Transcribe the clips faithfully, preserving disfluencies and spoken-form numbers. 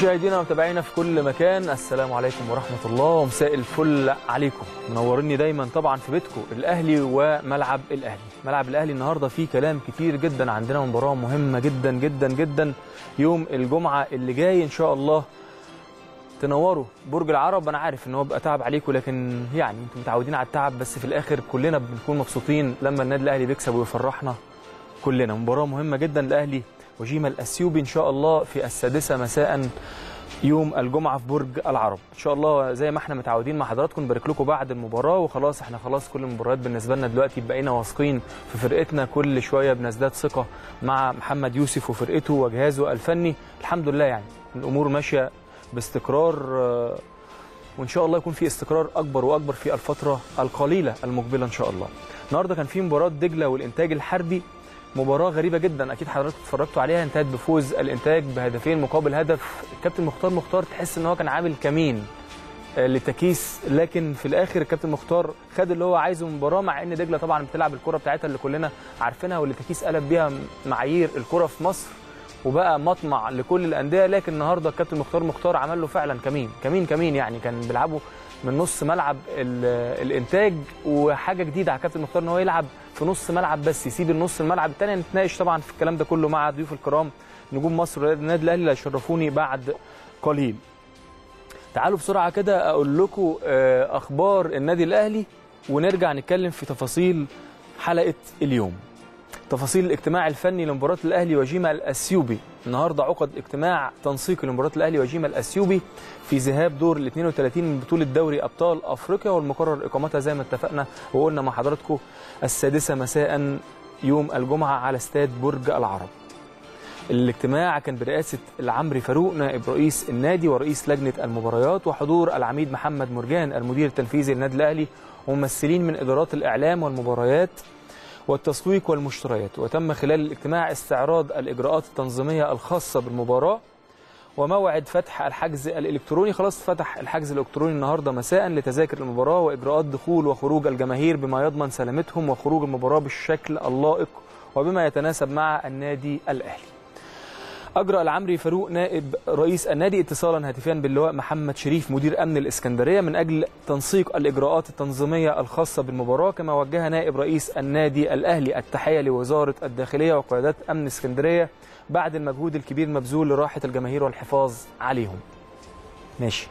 مشاهدينا ومتابعينا في كل مكان، السلام عليكم ورحمة الله ومساء الفل عليكم. منوريني دايما طبعا في بيتكم الأهلي وملعب الأهلي. ملعب الأهلي النهارده فيه كلام كتير جدا، عندنا مباراة مهمة جدا جدا جدا يوم الجمعة اللي جاي إن شاء الله. تنوروا برج العرب، أنا عارف إن هو بيبقى تعب عليكم، لكن يعني أنتم متعودين على التعب، بس في الآخر كلنا بنكون مبسوطين لما النادي الأهلي بيكسب ويفرحنا كلنا. مباراة مهمة جدا الأهلي وجيما الأثيوبي إن شاء الله في السادسة مساء يوم الجمعة في برج العرب إن شاء الله. زي ما احنا متعودين مع حضراتكم نبارك لكم بعد المباراة، وخلاص احنا خلاص كل المباريات بالنسبة لنا دلوقتي بقينا واثقين في فرقتنا، كل شوية بنزداد ثقة مع محمد يوسف وفرقته وجهازه الفني. الحمد لله يعني الأمور ماشية باستقرار، وإن شاء الله يكون في استقرار أكبر وأكبر في الفترة القليلة المقبلة إن شاء الله. النهارده كان في مباراة دجلة والإنتاج الحربي، مباراة غريبة جدا أكيد حضراتكم اتفرجتوا عليها، انتهت بفوز الإنتاج بهدفين مقابل هدف. الكابتن مختار مختار تحس إن هو كان عامل كمين لتكيس، لكن في الآخر الكابتن مختار خد اللي هو عايزه من المباراة، مع إن دجلة طبعا بتلعب الكرة بتاعتها اللي كلنا عارفينها، واللي تكيس قلب بيها معايير الكرة في مصر وبقى مطمع لكل الأندية. لكن النهارده الكابتن مختار مختار عمل له فعلا كمين كمين كمين، يعني كان بيلعبوا من نص ملعب الإنتاج، وحاجة جديدة على الكابتن مختار إن هو يلعب في نص ملعب بس، يسيب النص الملعب الثاني. نتناقش طبعا في الكلام ده كله مع ضيوف الكرام نجوم مصر والنادي الاهلي اللي هيشرفوني بعد قليل. تعالوا بسرعه كده اقول لكم اخبار النادي الاهلي ونرجع نتكلم في تفاصيل حلقه اليوم. تفاصيل الاجتماع الفني لمباراه الاهلي وجيما الاثيوبي. النهارده عقد اجتماع تنسيقي لمباراه الاهلي وجيما الاثيوبي في ذهاب دور ال اثنين وثلاثين من بطوله دوري ابطال افريقيا، والمقرر اقامتها زي ما اتفقنا وقلنا مع حضراتكم السادسه مساء يوم الجمعه على استاد برج العرب. الاجتماع كان برئاسه العمري فاروق نائب رئيس النادي ورئيس لجنه المباريات، وحضور العميد محمد مرجان المدير التنفيذي للنادي الاهلي وممثلين من ادارات الاعلام والمباريات والتسويق والمشتريات. وتم خلال الاجتماع استعراض الإجراءات التنظيمية الخاصة بالمباراة وموعد فتح الحجز الإلكتروني. خلاص فتح الحجز الإلكتروني النهاردة مساء لتذاكر المباراة، وإجراءات دخول وخروج الجماهير بما يضمن سلامتهم وخروج المباراة بالشكل اللائق وبما يتناسب مع النادي الأهلي. أجرى العمري فاروق نائب رئيس النادي اتصالا هاتفيا باللواء محمد شريف مدير أمن الإسكندرية من أجل تنسيق الإجراءات التنظيمية الخاصة بالمباراة، كما وجه نائب رئيس النادي الأهلي التحية لوزارة الداخلية وقيادات أمن اسكندرية بعد المجهود الكبير مبذول لراحة الجماهير والحفاظ عليهم. ماشي.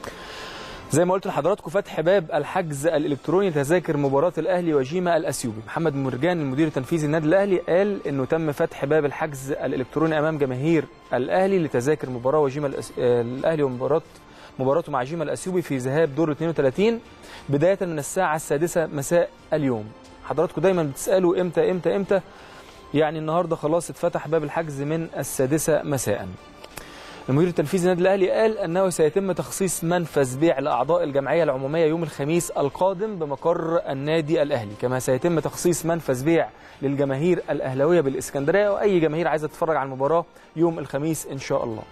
زي ما قلت لحضراتكم فتح باب الحجز الالكتروني لتذاكر مباراه الاهلي وجيما الاثيوبي. محمد مرجان المدير التنفيذي للنادي الاهلي قال انه تم فتح باب الحجز الالكتروني امام جماهير الاهلي لتذاكر مباراه وجيما الأس... الاهلي ومباراه مباراته مع جيما الاثيوبي في ذهاب دور اثنين وثلاثين بدايه من الساعه السادسه مساء اليوم. حضراتكم دايما بتسالوا امتى امتى امتى، يعني النهارده خلاص اتفتح باب الحجز من السادسه مساء. المدير التنفيذي للنادي الاهلي قال انه سيتم تخصيص منفذ بيع لاعضاء الجمعيه العموميه يوم الخميس القادم بمقر النادي الاهلي، كما سيتم تخصيص منفذ بيع للجماهير الاهلاويه بالاسكندريه واي جماهير عايزه تتفرج على المباراه يوم الخميس ان شاء الله.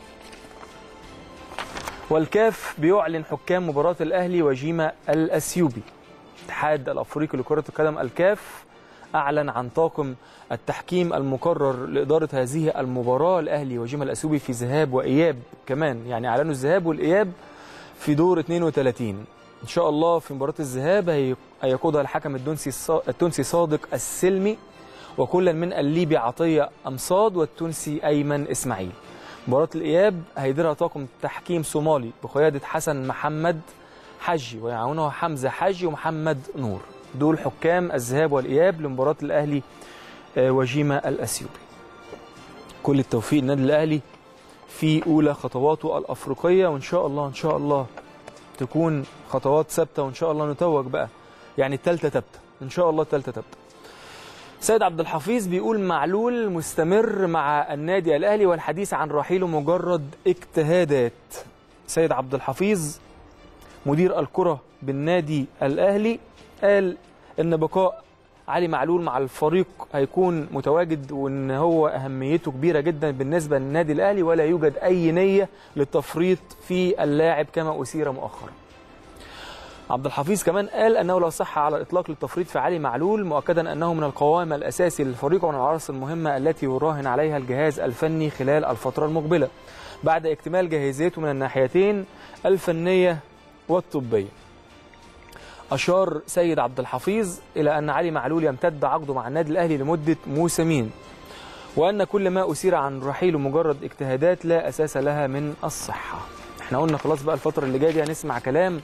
والكاف بيعلن حكام مباراه الاهلي وجيما الاثيوبي. الاتحاد الافريقي لكره القدم الكاف أعلن عن طاقم التحكيم المقرر لإدارة هذه المباراة الأهلي وجيما الأثيوبي في ذهاب وإياب كمان، يعني أعلنوا الذهاب والإياب في دور اثنين وثلاثين إن شاء الله. في مباراة الذهاب هيقودها الحكم التونسي صادق السلمي، وكلا من الليبي عطية أمصاد والتونسي أيمن إسماعيل. مباراة الإياب هيديرها طاقم تحكيم صومالي بقيادة حسن محمد حجي ويعاونه حمزة حجي ومحمد نور. دول حكام الذهاب والإياب لمباراة الأهلي وجيما الأثيوبي. كل التوفيق للنادي الأهلي في أولى خطواته الأفريقية، وإن شاء الله إن شاء الله تكون خطوات ثابتة، وإن شاء الله نتوج بقى يعني الثالثة ثابتة إن شاء الله الثالثة ثابتة. سيد عبد الحفيظ بيقول معلول مستمر مع النادي الأهلي والحديث عن رحيله مجرد اجتهادات. سيد عبد الحفيظ مدير الكرة بالنادي الأهلي قال ان بقاء علي معلول مع الفريق هيكون متواجد، وان هو اهميته كبيره جدا بالنسبه للنادي الاهلي، ولا يوجد اي نيه للتفريط في اللاعب كما اثير مؤخرا. عبد الحفيظ كمان قال انه لا صحه على الاطلاق للتفريط في علي معلول، مؤكدا انه من القوام الاساسي للفريق ومن العناصر المهمه التي يراهن عليها الجهاز الفني خلال الفتره المقبله. بعد اكتمال جاهزيته من الناحيتين الفنية والطبية. أشار سيد عبد الحفيظ إلى أن علي معلول يمتد عقده مع النادي الأهلي لمدة موسمين، وأن كل ما أثير عن رحيله مجرد اجتهادات لا أساس لها من الصحة. احنا قلنا خلاص بقى الفترة اللي جاية دي هنسمع كلام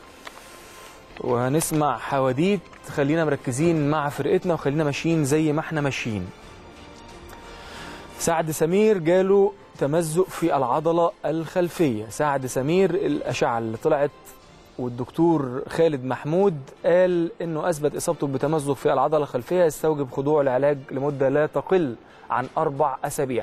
وهنسمع حواديت، خلينا مركزين مع فرقتنا وخلينا ماشيين زي ما احنا ماشيين. سعد سمير جاله تمزق في العضلة الخلفية. سعد سمير الأشعة اللي طلعت والدكتور خالد محمود قال انه اثبت اصابته بتمزق في العضله الخلفيه يستوجب خضوع لعلاج لمده لا تقل عن اربع اسابيع.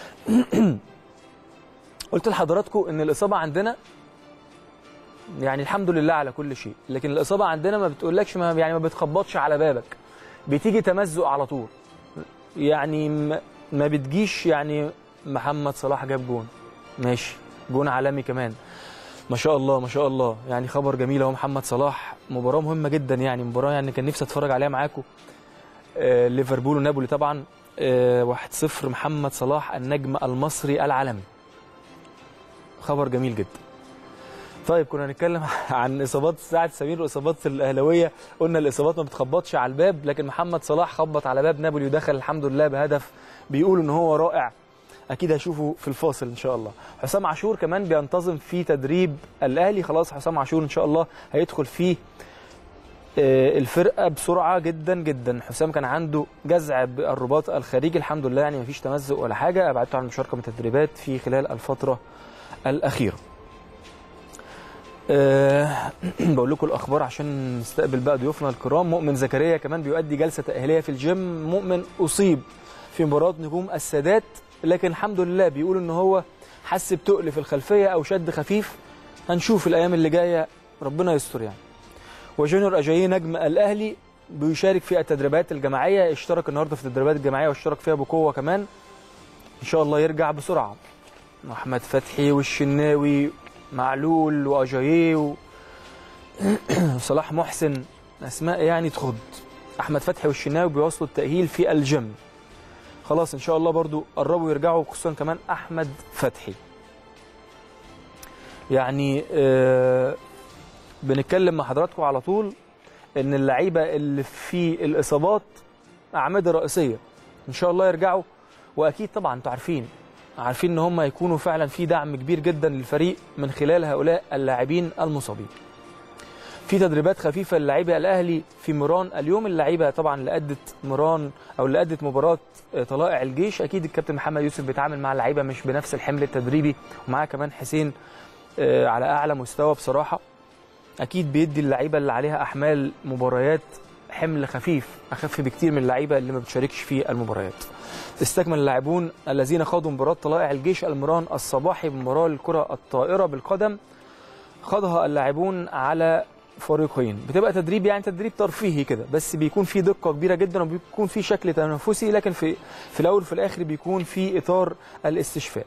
قلت لحضراتكم ان الاصابه عندنا يعني الحمد لله على كل شيء، لكن الاصابه عندنا ما بتقولكش ما يعني ما بتخبطش على بابك، بتيجي تمزق على طول. يعني ما بتجيش يعني محمد صلاح جاب جون ماشي، جون عالمي كمان ما شاء الله ما شاء الله، يعني خبر جميل اهو. محمد صلاح مباراه مهمه جدا، يعني مباراه يعني كان نفسي اتفرج عليها معاكم. آه ليفربول ونابولي طبعا. آه واحد صفر محمد صلاح النجم المصري العالمي، خبر جميل جدا. طيب كنا هنتكلم عن اصابات سعد سمير واصابات الاهلاويه، قلنا الاصابات ما بتخبطش على الباب، لكن محمد صلاح خبط على باب نابولي ودخل الحمد لله بهدف بيقولوا ان هو رائع، اكيد هشوفه في الفاصل ان شاء الله. حسام عاشور كمان بينتظم في تدريب الاهلي، خلاص حسام عاشور ان شاء الله هيدخل في الفرقه بسرعه جدا جدا. حسام كان عنده جزع بالرباط الخارجي الحمد لله، يعني مفيش تمزق ولا حاجه، ابعدته عن المشاركه من التدريبات في خلال الفتره الاخيره. أه بقول لكم الاخبار عشان نستقبل بقى ضيوفنا الكرام. مؤمن زكريا كمان بيؤدي جلسه تاهيليه في الجيم. مؤمن اصيب في مباراه نجوم السادات، لكن الحمد لله بيقولوا ان هو حس بتقل في الخلفيه او شد خفيف، هنشوف الايام اللي جايه ربنا يستر يعني. وجونيور اجاييه نجم الاهلي بيشارك في التدريبات الجماعيه، اشترك النهارده في التدريبات الجماعيه واشترك فيها بقوه كمان، ان شاء الله يرجع بسرعه. احمد فتحي والشناوي معلول واجاييه وصلاح محسن، اسماء يعني تخض. احمد فتحي والشناوي بيواصلوا التاهيل في الجيم، خلاص ان شاء الله برضو قربوا يرجعوا، خصوصا كمان احمد فتحي. يعني آه بنتكلم مع حضراتكم على طول ان اللعيبه اللي في الاصابات اعمده رئيسيه ان شاء الله يرجعوا، واكيد طبعا انتوا عارفين عارفين ان هم يكونوا فعلا في دعم كبير جدا للفريق من خلال هؤلاء اللاعبين المصابين. في تدريبات خفيفه للاعيبه الاهلي في ميران اليوم. اللعيبه طبعا اللي ادت ميران او اللي ادت مباراه طلائع الجيش، اكيد الكابتن محمد يوسف بيتعامل مع اللعيبه مش بنفس الحمل التدريبي، ومعاه كمان حسين على اعلى مستوى بصراحه، اكيد بيدي اللعيبه اللي عليها احمال مباريات حمل خفيف، اخف بكتير من اللعيبه اللي ما بتشاركش في المباريات. استكمل اللاعبون الذين خاضوا مباراه طلائع الجيش المران الصباحي بمباراه الكره الطائره بالقدم، خاضها اللاعبون على فريقين، بتبقى تدريب يعني تدريب ترفيهي كده، بس بيكون في دقه كبيره جدا وبيكون في شكل تنافسي، لكن في في الاول وفي الاخر بيكون في اطار الاستشفاء.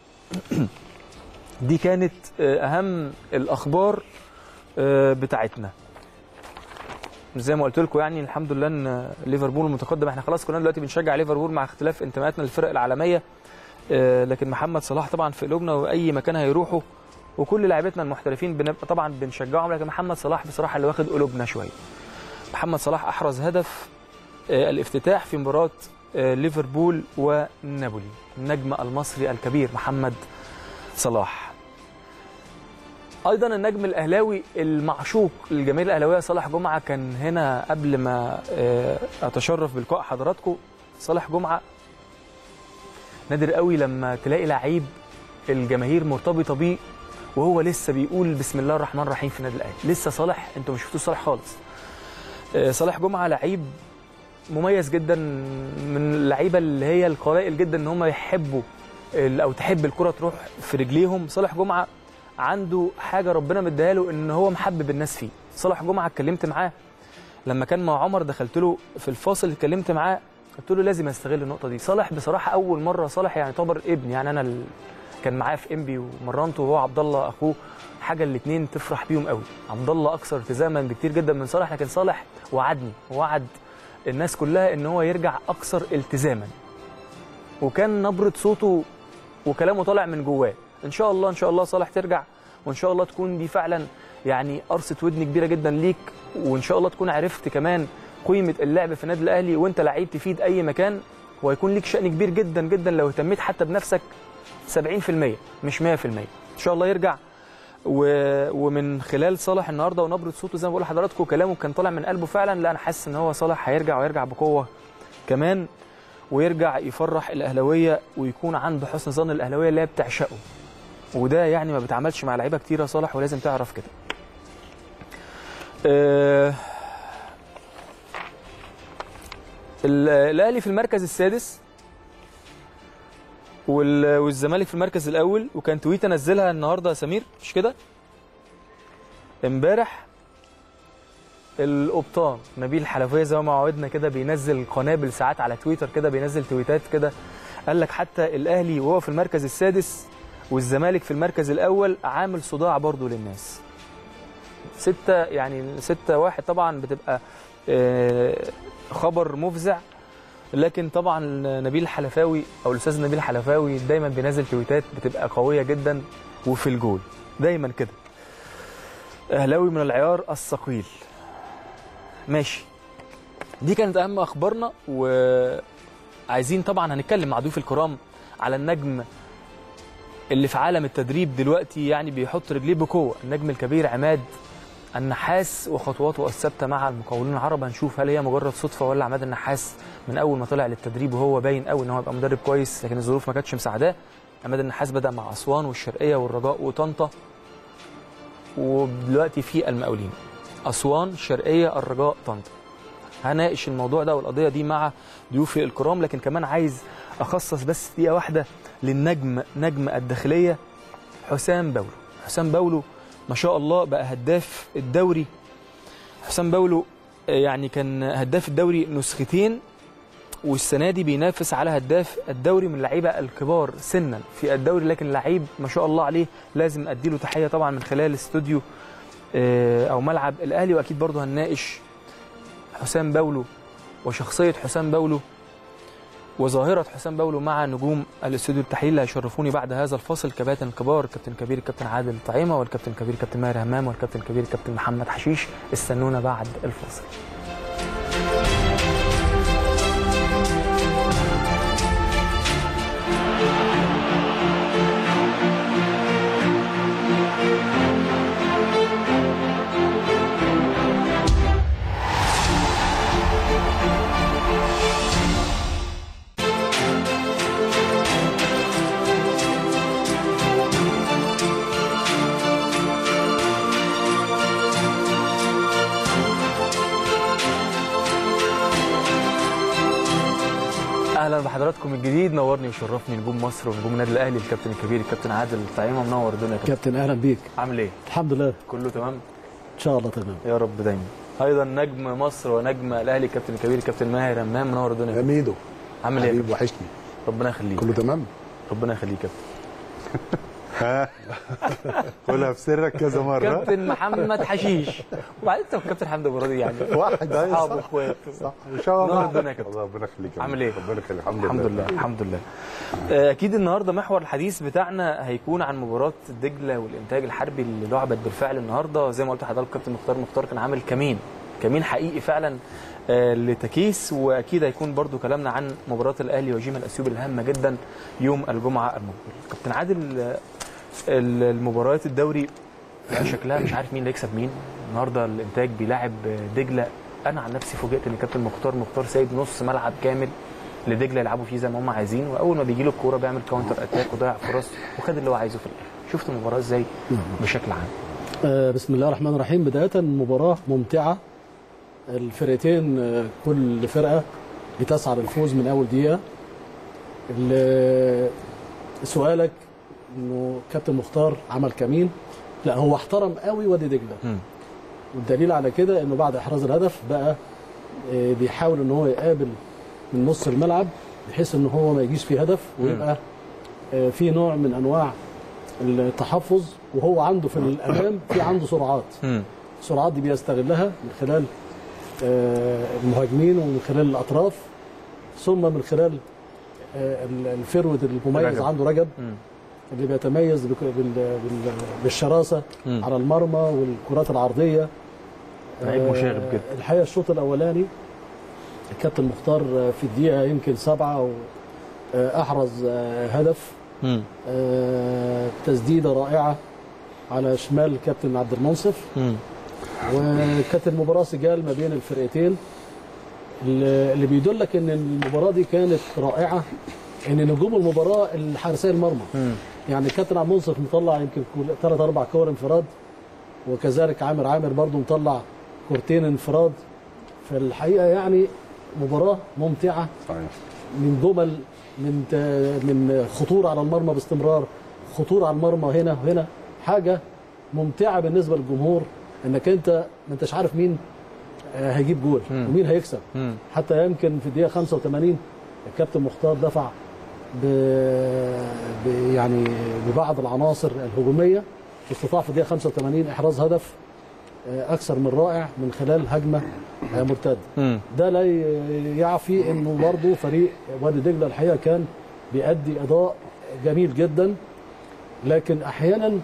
دي كانت اهم الاخبار بتاعتنا. زي ما قلت لكم يعني الحمد لله ان ليفربول متقدم، احنا خلاص كلنا دلوقتي بنشجع ليفربول مع اختلاف انتماءاتنا للفرق العالميه، لكن محمد صلاح طبعا في قلوبنا واي مكان هيروحوا، وكل لاعبتنا المحترفين بنبقى طبعا بنشجعهم، لكن محمد صلاح بصراحه اللي واخد قلوبنا شويه. محمد صلاح احرز هدف الافتتاح في مباراه ليفربول ونابولي، النجم المصري الكبير محمد صلاح. ايضا النجم الاهلاوي المعشوق للجماهير الاهلاويه صالح جمعه كان هنا قبل ما اتشرف بلقاء حضراتكم. صالح جمعه نادر قوي لما تلاقي لعيب الجماهير مرتبطه بيه وهو لسه بيقول بسم الله الرحمن الرحيم في النادي الاهلي. لسه صالح انتوا ما شفتوش صالح خالص. صالح جمعه لعيب مميز جدا، من اللعيبه اللي هي القلائل جدا ان هم يحبوا او تحب الكره تروح في رجليهم. صالح جمعه عنده حاجه ربنا مديها له ان هو محبب الناس فيه. صالح جمعه اتكلمت معاه لما كان مع عمر، دخلت له في الفاصل اتكلمت معاه قلت له لازم استغل النقطه دي. صالح بصراحه اول مره، صالح يعني يعتبر ابن، يعني انا ال... كان معاه في انبي ومرنته وهو عبد الله اخوه، حاجه الاثنين تفرح بيهم قوي. عبد الله اكثر التزاما بكتير جدا من صالح، لكن صالح وعدني ووعد الناس كلها ان هو يرجع اكثر التزاما، وكان نبره صوته وكلامه طالع من جواه. ان شاء الله ان شاء الله صالح ترجع، وان شاء الله تكون دي فعلا يعني قرصه ودن كبيره جدا ليك، وان شاء الله تكون عرفت كمان قيمه اللعب في النادي الاهلي، وانت لعيب تفيد اي مكان، وهيكون ليك شأن كبير جدا جدا لو اهتميت حتى بنفسك سبعين في المية مش مية في المية. ان شاء الله يرجع. و... ومن خلال صالح النهارده ونبره صوته زي ما بقول لحضراتكم كلامه كان طالع من قلبه فعلا، لا انا حاسس ان هو صالح هيرجع ويرجع بقوه كمان، ويرجع يفرح الاهلاويه ويكون عنده حسن ظن الاهلاويه اللي هي بتعشقه، وده يعني ما بيتعملش مع لعيبه كتير يا صالح، ولازم تعرف كده. أه... الاهلي في المركز السادس والزمالك في المركز الاول، وكان تويته نزلها النهارده يا سمير مش كده؟ امبارح القبطان نبيل الحلفيه زي ما عودنا كده بينزل قنابل ساعات على تويتر كده، بينزل تويتات كده، قال لك حتى الاهلي وهو في المركز السادس والزمالك في المركز الاول عامل صداع برضو للناس. ستة يعني ستة واحد طبعا بتبقى خبر مفزع، لكن طبعا نبيل الحلفاوي او الاستاذ نبيل الحلفاوي دايما بينزل تويتات بتبقى قويه جدا وفي الجول دايما كده. اهلاوي من العيار الثقيل. ماشي، دي كانت اهم اخبارنا، وعايزين طبعا هنتكلم مع ضيوف الكرام على النجم اللي في عالم التدريب دلوقتي يعني بيحط رجليه بقوه، النجم الكبير عماد النحاس وخطواته الثابته مع المقاولين العرب. هنشوف هل هي مجرد صدفه ولا عماد النحاس من اول ما طلع للتدريب وهو باين قوي ان هو يبقى مدرب كويس، لكن الظروف ما كانتش مساعداه. عماد النحاس بدا مع اسوان والشرقيه والرجاء وطنطا، ودلوقتي في المقاولين. اسوان، الشرقيه، الرجاء، طنطا. هناقش الموضوع ده والقضيه دي مع ضيوفي الكرام، لكن كمان عايز اخصص بس دقيقه واحده للنجم نجم الداخليه حسام باولو. حسام باولو ما شاء الله بقى هداف الدوري. حسام باولو يعني كان هداف الدوري نسختين، والسنه دي بينافس على هداف الدوري من اللعيبه الكبار سنا في الدوري، لكن لعيب ما شاء الله عليه لازم اديله تحيه طبعا من خلال استوديو او ملعب الاهلي. واكيد برضه هنناقش حسام باولو وشخصيه حسام باولو وظاهره حسام باولو مع نجوم الاستوديو التحليل اللي هيشرفوني بعد هذا الفاصل. كباتن كبار، كابتن كبير الكابتن عادل طعيمه، والكابتن كبير كابتن ماهر همام، والكابتن كبير كابتن محمد حشيش. استنونا بعد الفاصل. اهلا بحضراتكم من جديد. نورني وشرفني نجوم مصر ونجوم النادي الاهلي، الكابتن الكبير الكابتن عادل طعيمه. منور الدنيا يا كابتن. اهلا بيك. عامل ايه؟ الحمد لله كله تمام ان شاء الله. تمام يا رب دايما. ايضا نجم مصر ونجم الاهلي الكابتن الكبير الكابتن ماهر همام. منور الدنيا يا ميدو. عامل ايه؟ حبيبي وحشني. ربنا يخليك. كله تمام. ربنا يخليك يا كابتن. قولها بسرك كذا مره. كابتن محمد حشيش. وبعدين انت وكابتن حمدي ابو راضي يعني واحد اصحاب واخوات. صح ان شاء الله. نور الدنيا يا كابتن. ربنا يخليك. عامل ايه؟ ربنا يخليك. الحمد, الحمد لله. الحمد لله. اكيد النهارده محور الحديث بتاعنا هيكون عن مباراه دجله والانتاج الحربي اللي لعبت بالفعل النهارده. زي ما قلت لحضرتك كابتن مختار مختار كان عامل كمين كمين حقيقي فعلا لتكيس، واكيد هيكون برضو كلامنا عن مباراه الاهلي وجيم الاسيوبي الهامه جدا يوم الجمعه المقبل. كابتن عادل، المباريات الدوري شكلها مش عارف مين اللي يكسب مين. النهارده الانتاج بيلاعب دجله. انا عن نفسي فوجئت ان كابتن مختار مختار سايب نص ملعب كامل لدجله يلعبوا فيه زي ما هم عايزين، واول ما بيجي له الكوره بيعمل كاونتر اتاك وضيع فرص وخد اللي هو عايزه في الاخر. شفت المباراه ازاي بشكل عام؟ آه بسم الله الرحمن الرحيم. بدايه مباراه ممتعه، الفرقتين كل فرقه بتسعى للفوز من اول دقيقه. سؤالك انه كابتن مختار عمل كمين، لا هو احترم قوي وادي دجله، والدليل على كده انه بعد احراز الهدف بقى بيحاول ان هو يقابل من نص الملعب بحيث ان هو ما يجيش فيه هدف ويبقى في نوع من انواع التحفظ، وهو عنده في الامام في عنده سرعات. السرعات دي بيستغلها من خلال المهاجمين ومن خلال الاطراف، ثم من خلال الفرود المميز عنده رجب. اللي بيتميز بك- بال- بال- بالشراسه مم. على المرمى والكرات العرضيه. لعيب آه، مشاغب جدا. الحقيقه الشوط الاولاني الكابتن مختار في الدقيقه يمكن سبعه آه، احرز آه، هدف، مم. آه، تسديده رائعه على شمال الكابتن عبد المنصف، مم. وكانت المباراه سجال ما بين الفرقتين، اللي اللي بيدلك ان المباراه دي كانت رائعه، ان نجوم المباراه الحارسي المرمى. مم. يعني الكابتن عبد المنصف مطلع يمكن ثلاث اربع كور انفراد، وكذلك عامر عامر برضه مطلع كورتين انفراد. فالحقيقه يعني مباراه ممتعه، صحيح. من جمل، من من خطوره على المرمى باستمرار، خطوره على المرمى هنا وهنا، حاجه ممتعه بالنسبه للجمهور، انك انت ما انتش عارف مين آه، هيجيب جول مم. ومين هيكسب. مم. حتى يمكن في الدقيقه خمسة وثمانين الكابتن مختار دفع ب... ب... يعني ببعض العناصر الهجوميه، استطاع في الدقيقه خمسة وثمانين احراز هدف آه، اكثر من رائع من خلال هجمه آه، مرتده. مم. ده لا ي- يعفي انه برضه فريق وادي دجله الحقيقه كان بيأدي اداء جميل جدا، لكن احيانا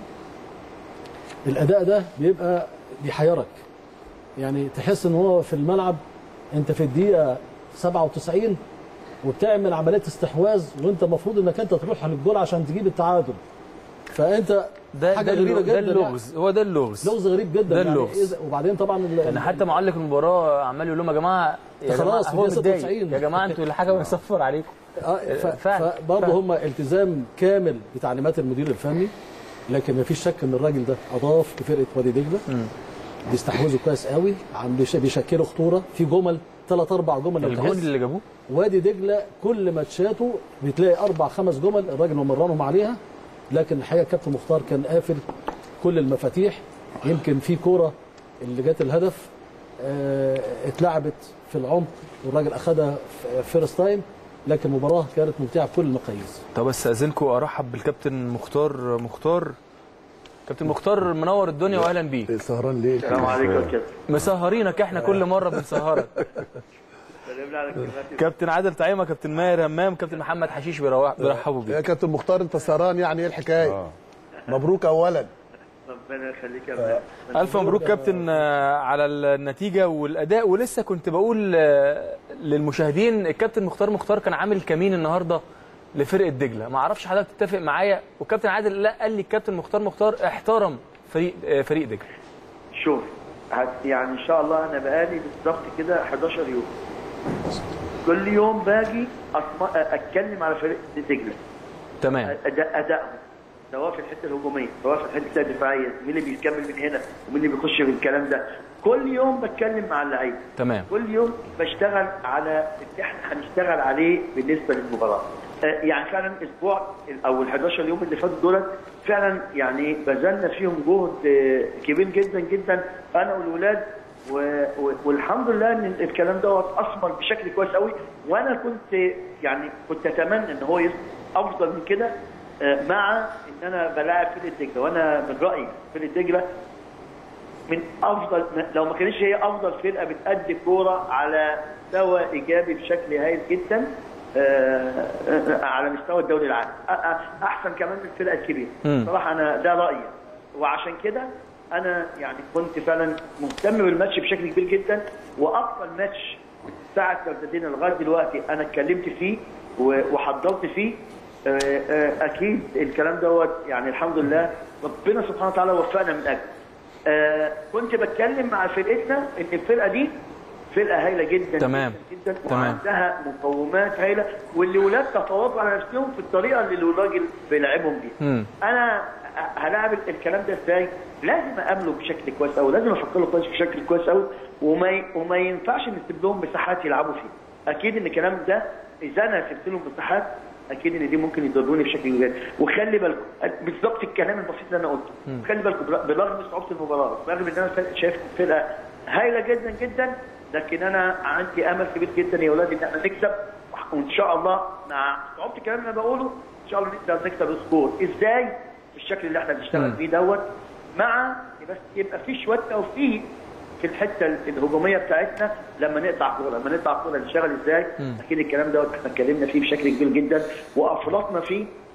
الاداء ده بيبقى بيحيرك، يعني تحس ان هو في الملعب انت في الدقيقه سبعة وتسعين وبتعمل عمليه استحواذ، وانت المفروض انك انت تروح للجول عشان تجيب التعادل، فانت ده حاجه ده غريبه اللغز- جدا. ده اللغز، هو ده اللغز. لغز غريب جدا ده يعني اللغز. إذا- وبعدين طبعا ال- يعني حتى معلق المباراه عمال يقول لهم يا جماعه يا خلاص جماعه في هو الدقيقة متضايق، ستة وتسعين. يا جماعه انتوا الحاجه بيصفر عليكم. آه، ف- فعلا، فبرضه فعلا. هم التزام كامل بتعليمات المدير الفني، لكن ما فيش شك ان الراجل ده اضاف لفرقه وادي دجله، مم. بيستحوذوا كويس قوي، عم بيش- بيشكلوا خطوره في جمل، ثلاث اربع جمل. لو الجون تحس اللي جابوه وادي دجله كل ماتشاته بتلاقي اربع خمس جمل الراجل ممرنهم عليها، لكن الحقيقه كابتن مختار كان قافل كل المفاتيح. يمكن في كوره اللي جت الهدف آه، اتلعبت في العمق والراجل اخذها فيرست تايم، لكن المباراه كانت ممتعه بكل المقاييس. طب استاذنكم ارحب بالكابتن مختار مختار كابتن مختار منور الدنيا واهلا بيك. سهران ليه؟ السلام عليكم يا كابتن. مسهرينك احنا كل مره بنسهرك. سلمنا على كابتن. كابتن عادل طعيمه، كابتن ماهر همام، كابتن محمد حشيش بيروح- بيرحبوا يا بيك. كابتن مختار انت سهران يعني ايه الحكايه؟ اه مبروك اولا. ربنا يخليك يا مان. الف مبروك كابتن آه، على النتيجه والاداء. ولسه كنت بقول آه، للمشاهدين الكابتن مختار مختار كان عامل كمين النهارده لفرقه دجله، ما اعرفش حضرتك تتفق معايا. والكابتن عادل لا قال لي الكابتن مختار مختار احترم فريق آه، فريق دجله. شوف هت- يعني ان شاء الله انا بقالي بالظبط كده حداشر يوم كل يوم باجي أسم- اتكلم على فريق دجله، تمام. اداء ادائهم سواء في الحته الهجوميه سواء في الحته الدفاعيه، مين اللي بيكمل من هنا ومين اللي بيخش في الكلام ده. كل يوم بتكلم مع اللعيبه، تمام. كل يوم بشتغل على اللي احنا هنشتغل عليه بالنسبه للمباراه. آه، يعني فعلا اسبوع او ال حداشر يوم اللي فاتوا دول فعلا يعني بذلنا فيهم جهد آه، كبير جدا جدا انا والولاد، و- و- والحمد لله ان الكلام دوت اثمر بشكل كويس قوي. وانا كنت يعني كنت اتمنى ان هو يصبح افضل من كده، آه، مع ان انا بلاعب فرقه دجله، وانا من رايي فرقه دجله من افضل، لو ما كانتش هي افضل فرقه بتأدي كوره على مستوى ايجابي بشكل هايل جدا آه، آه، على مستوى الدوري العام، آه، آه، احسن كمان من الفرقه الكبيره. مم. صراحه انا ده رايي، وعشان كده انا يعني كنت فعلا مهتم بالماتش بشكل كبير جدا. واكثر ماتش ساعه ما ابتدينا لغايه دلوقتي انا اتكلمت فيه و- وحضرت فيه. آه، آه، اكيد الكلام دوت يعني الحمد لله ربنا سبحانه وتعالى وفقنا من اجله. آه، كنت بتكلم مع فرقتنا ان الفرقه دي فرقه هايله جدا تمام. جدا, جداً تمام. وعندها مقومات هايله، واللي ولاد تفوقوا على نفسهم في الطريقه اللي الراجل بيلعبهم بيها. مم. انا هلاعب الكلام ده ازاي؟ لازم اقابله بشكل كويس قوي، لازم افكر له كويس بشكل كويس قوي، وما ي... وما ينفعش نسيب لهم مساحات يلعبوا فيها. اكيد ان الكلام ده اذا انا سبت لهم مساحات اكيد ان دي ممكن يضروني بشكل كبير. وخلي بالكم بالظبط الكلام البسيط اللي انا قلته، خلي بالكم بالرغم من صعوبه المباراه، بالرغم ان انا شايف فرقه هايله جدا جدا، لكن انا عندي امل كبير جدا يا اولاد ان احنا نكسب، وان شاء الله مع صعوبه الكلام اللي انا بقوله ان شاء الله نقدر نكسب السكور. ازاي؟ بالشكل اللي احنا بنشتغل فيه دوت، مع بس يبقى في شويه توفيق في الحته الهجوميه بتاعتنا. لما نقطع كوره لما نقطع كوره نشتغل ازاي؟ اكيد الكلام دوت احنا اتكلمنا فيه بشكل كبير جدا وافرطنا فيه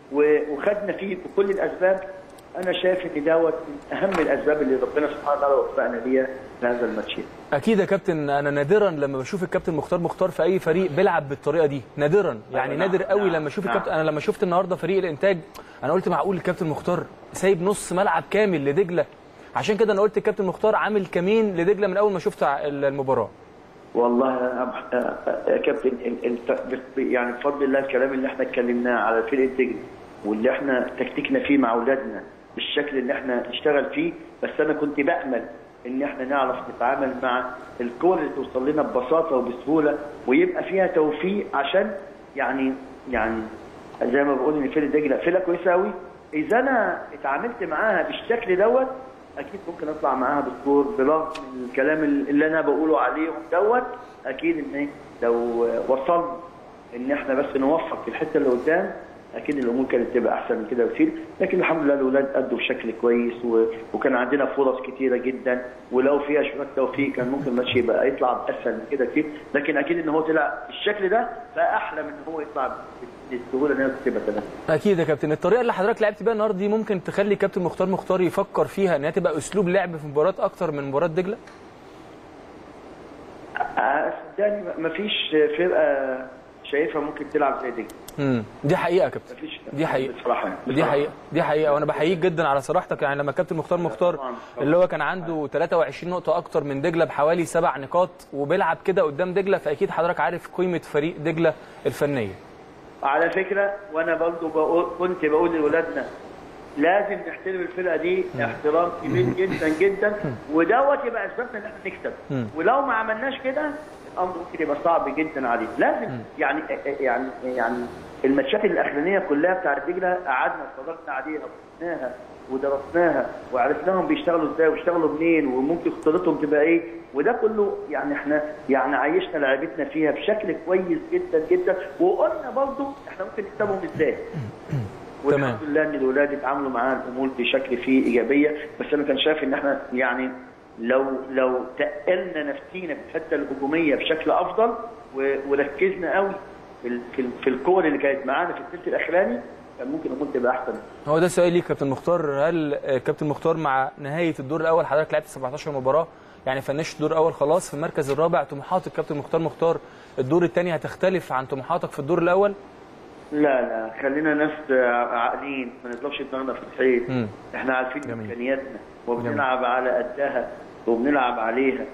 وخدنا فيه بكل الاسباب. انا شايف ان دوت من اهم الاسباب اللي ربنا سبحانه وتعالى وفقنا ليها في هذا الماتش. اكيد يا كابتن، انا نادرا لما بشوف الكابتن مختار مختار في اي فريق بيلعب بالطريقه دي، نادرا يعني. نعم نادر قوي نعم لما اشوف الكابتن. انا لما شفت النهارده فريق الانتاج انا قلت معقول الكابتن مختار سايب نص ملعب كامل لدجله؟ عشان كده انا قلت الكابتن مختار عامل كمين لدجله من اول ما شفت المباراه. والله يا كابتن يعني بفضل الله الكلام اللي احنا اتكلمناه على فرقه دجله واللي احنا تكتيكنا فيه مع اولادنا بالشكل اللي احنا نشتغل فيه، بس انا كنت بامل ان احنا نعرف نتعامل مع الكور اللي توصل لنا ببساطه وبسهوله ويبقى فيها توفيق، عشان يعني يعني زي ما بقول ان فرقه دجله فرقه كويسه قوي. اذا انا اتعاملت معاها بالشكل دوت اكيد ممكن اطلع معاها بالسكور، برغم الكلام اللي انا بقوله عليهم دوت. اكيد ان لو وصلنا ان احنا بس نوفق في الحته اللي قدام اكيد الامور كانت تبقى احسن من كده بكتير، لكن الحمد لله الاولاد ادوا بشكل كويس و... وكان عندنا فرص كتيره جدا، ولو فيها شويه توفيق كان ممكن الماتش يبقى يطلع باسهل من كده كتير، لكن اكيد ان هو طلع بالشكل ده فاحلى من ان هو يطلع بالسهوله ان هي تبقى ثلاثه. اكيد يا كابتن، الطريقه اللي حضرتك لعبت بيها النهارده دي ممكن تخلي كابتن مختار مختار يفكر فيها ان هي تبقى اسلوب لعب في مباراه اكتر من مباراه دجله؟ صدقني مفيش فرقه شايفها ممكن تلعب زي دي. امم دي حقيقه يا كابتن، دي حقيقه بصراحه، دي حقيقه دي حقيقه وانا بحييك جدا على صراحتك. يعني لما كابتن مختار مختار اللي هو كان عنده ثلاثة وعشرين نقطه اكتر من دجله بحوالي سبع نقاط وبيلعب كده قدام دجله، فاكيد حضرتك عارف قيمه فريق دجله الفنيه. على فكره وانا برضه بقول كنت بقول لاولادنا لازم نحترم الفرقه دي احترام كبير جدا جدا، ودوت يبقى اسبابنا ان احنا نكسب. ولو ما عملناش كده الامر ممكن يبقى صعب جدا عليه. لازم يعني يعني يعني الماتشات الاخرانيه كلها بتاعت دجله قعدنا اتفرجنا عليها وشفناها ودرسناها وعرفناهم بيشتغلوا ازاي ويشتغلوا منين وممكن خطتهم تبقى ايه، وده كله يعني احنا يعني عايشنا لعبتنا فيها بشكل كويس جدا جدا، وقلنا برضه احنا ممكن نكسبهم ازاي. والحمد لله ان الاولاد اتعاملوا معاها الامور بشكل فيه ايجابيه، بس انا كان شايف ان احنا يعني لو لو تقلنا نفسينا في الحته الهجوميه بشكل افضل وركزنا قوي في في, في الكور اللي كانت معانا في الثلث الاخراني كان ممكن الامور تبقى احسن. هو ده سؤال ليك كابتن مختار، هل كابتن مختار مع نهايه الدور الاول حضرتك لعبت سبعتاشر مباراه يعني فنشت الدور الاول خلاص في المركز الرابع، طموحات الكابتن مختار مختار الدور الثاني هتختلف عن طموحاتك في الدور الاول؟ لا لا خلينا ناس عاقلين ما نضربش دماغنا في الحيط. احنا عارفين امكانياتنا وبنلعب على قدها وبنلعب عليها،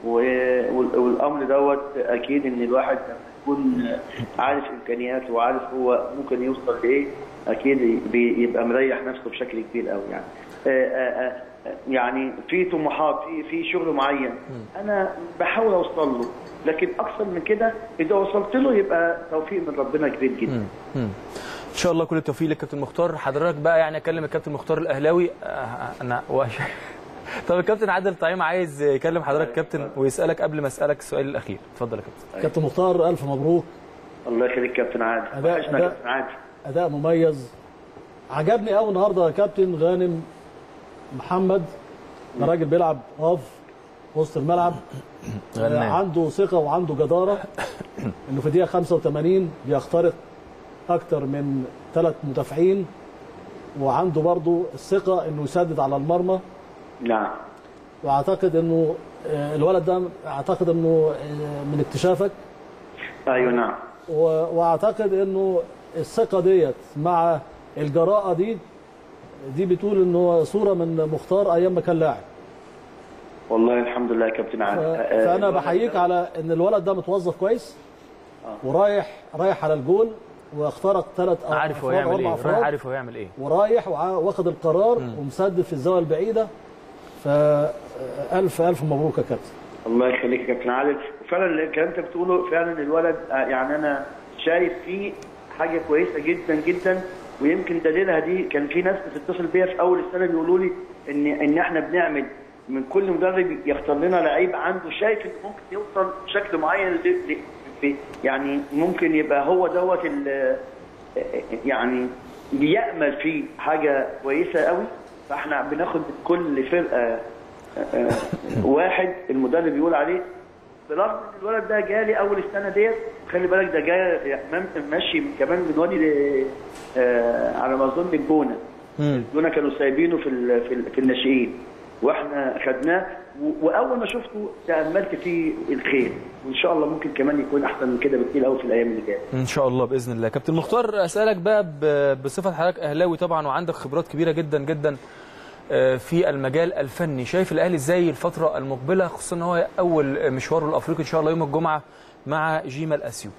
والامر دوت اكيد ان الواحد لما يكون عارف امكانياته وعارف هو ممكن يوصل لايه اكيد بيبقى مريح نفسه بشكل كبير قوي. يعني آآ آآ يعني في طموحات في في شغل معين انا بحاول اوصل له، لكن اكثر من كده اذا وصلت له يبقى توفيق من ربنا كبير جدا. مم. مم. ان شاء الله كل التوفيق للكابتن مختار. حضرتك بقى يعني اكلم الكابتن مختار الاهلاوي انا طب الكابتن عادل طعيم عايز يكلم حضرتك كابتن ويسالك قبل ما اسالك السؤال الاخير. اتفضل يا كابتن. كابتن مختار الف مبروك. الله يخليك كابتن عادل. اداء اداء, كابتن عادل. أداء مميز عجبني قوي النهارده يا كابتن. غانم محمد ده راجل بيلعب هاف وسط الملعب، عنده ثقه وعنده جداره انه في الدقيقه خمسة وثمانين بيخترق اكتر من ثلاث مدافعين، وعنده برضه الثقه انه يسدد على المرمى. نعم. واعتقد انه الولد ده اعتقد انه من اكتشافك. ايوه نعم. واعتقد انه الثقه ديت مع الجراءه دي دي بتقول انه صوره من مختار ايام ما كان لاعب. والله الحمد لله يا كابتن عادل. فانا بحييك على ان الولد ده متوظف كويس ورايح رايح على الجول واخترق ثلاث او عارف هو يعمل ايه، رايح عارف هو يعمل ايه، ورايح واخد القرار م. ومسدد في الزاويه البعيده. فالف الف مبروك يا كابتن. الله يخليك يا كابتن عادل. وفعلا الكلام انت بتقوله فعلا الولد يعني انا شايف فيه حاجه كويسه جدا جدا، ويمكن دليلها دي كان في ناس بتتصل بيا في اول السنه بيقولوا لي ان ان احنا بنعمل من كل مدرب يختار لنا لعيب عنده شايف ان ممكن يوصل بشكل معين يعني ممكن يبقى هو دوت يعني بيأمل فيه حاجه كويسه قوي. فاحنا بناخد كل فرقه واحد المدرب يقول عليه برغم ان الولد ده جالي اول السنه ديت، خلي بالك ده جاي ماشي كمان من وادي آه على ما اظن الجونه. الجونه كانوا سايبينه في ال في, ال في الناشئين واحنا خدناه، واول ما شفته تاملت فيه الخير، وان شاء الله ممكن كمان يكون احسن من كده بكتير قوي في الايام اللي جايه ان شاء الله باذن الله. كابتن مختار، اسالك بقى بصفه حضرتك اهلاوي طبعا وعندك خبرات كبيره جدا جدا في المجال الفني، شايف الاهلي ازاي الفتره المقبله، خصوصا ان هو اول مشواره الافريقي ان شاء الله يوم الجمعه مع جيما الاثيوبي؟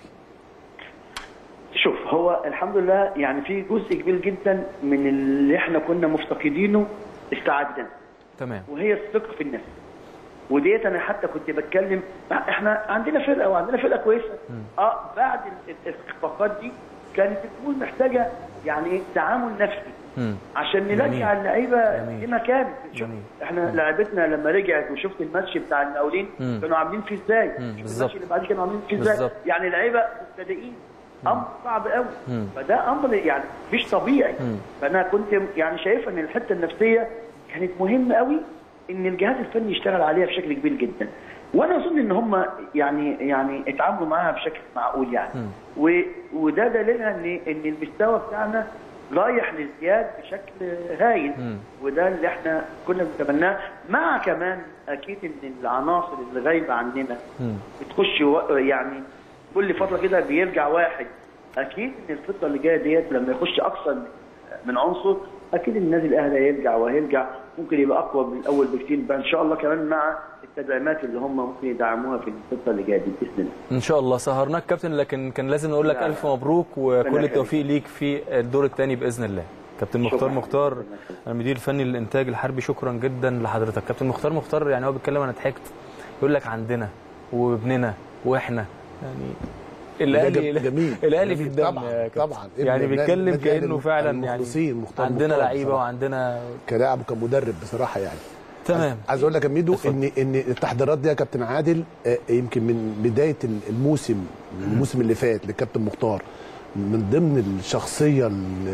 شوف، هو الحمد لله يعني في جزء كبير جدا من اللي احنا كنا مفتقدينه استعدنا. تمام. وهي الثقه في النفس. وديت انا حتى كنت بتكلم، احنا عندنا فرقه وعندنا فرقه كويسه. م. اه بعد الاخفاقات دي كانت بتكون محتاجه يعني تعامل نفسي. م. عشان نرجع اللعيبه لمكان. احنا لعيبتنا لما رجعت وشفت الماتش بتاع المقاولين كانوا عاملين فيه ازاي؟ الماتش اللي بعديه كانوا عاملين فيه ازاي؟ يعني لعيبه مبتدئين. امر صعب قوي. فده امر يعني مش طبيعي. م. فانا كنت يعني شايفه ان الحته النفسيه كانت مهمه قوي ان الجهاز الفني يشتغل عليها بشكل كبير جدا. وانا اظن ان هم يعني يعني اتعاملوا معاها بشكل معقول يعني. م. وده دليلها ان ان المستوى بتاعنا رايح للزياد بشكل هايل. م. وده اللي احنا كنا بنتمناه، مع كمان اكيد ان العناصر اللي غايبه عننا م. بتخش يعني كل فتره كده بيرجع واحد. اكيد ان الفتره اللي جايه ديت لما يخش اكثر من عنصر اكيد النادي الاهلي هيرجع وهيرجع ممكن يبقى اقوى من الاول بكتير بقى ان شاء الله، كمان مع التدعيمات اللي هم ممكن يدعموها في الفتره اللي جايه دي باذن الله. ان شاء الله. سهرناك كابتن، لكن كان لازم نقول لك الف مبروك وكل التوفيق ليك في الدور الثاني باذن الله. كابتن مختار مختار المدير الفني للانتاج الحربي، شكرا جدا لحضرتك. كابتن مختار مختار يعني هو بيتكلم انا ضحكت، يقول لك عندنا وابننا واحنا يعني الاهلي جميل الاهلي في الدم طبعا طبعا يعني بيتكلم كانه فعلا يعني عندنا لعيبه وعندنا كلاعب وكمدرب بصراحه يعني. تمام. عايز اقول لك يا ميدو ان ان التحضيرات دي يا كابتن عادل يمكن من بدايه الموسم الموسم اللي فات لكابتن مختار، من ضمن الشخصيه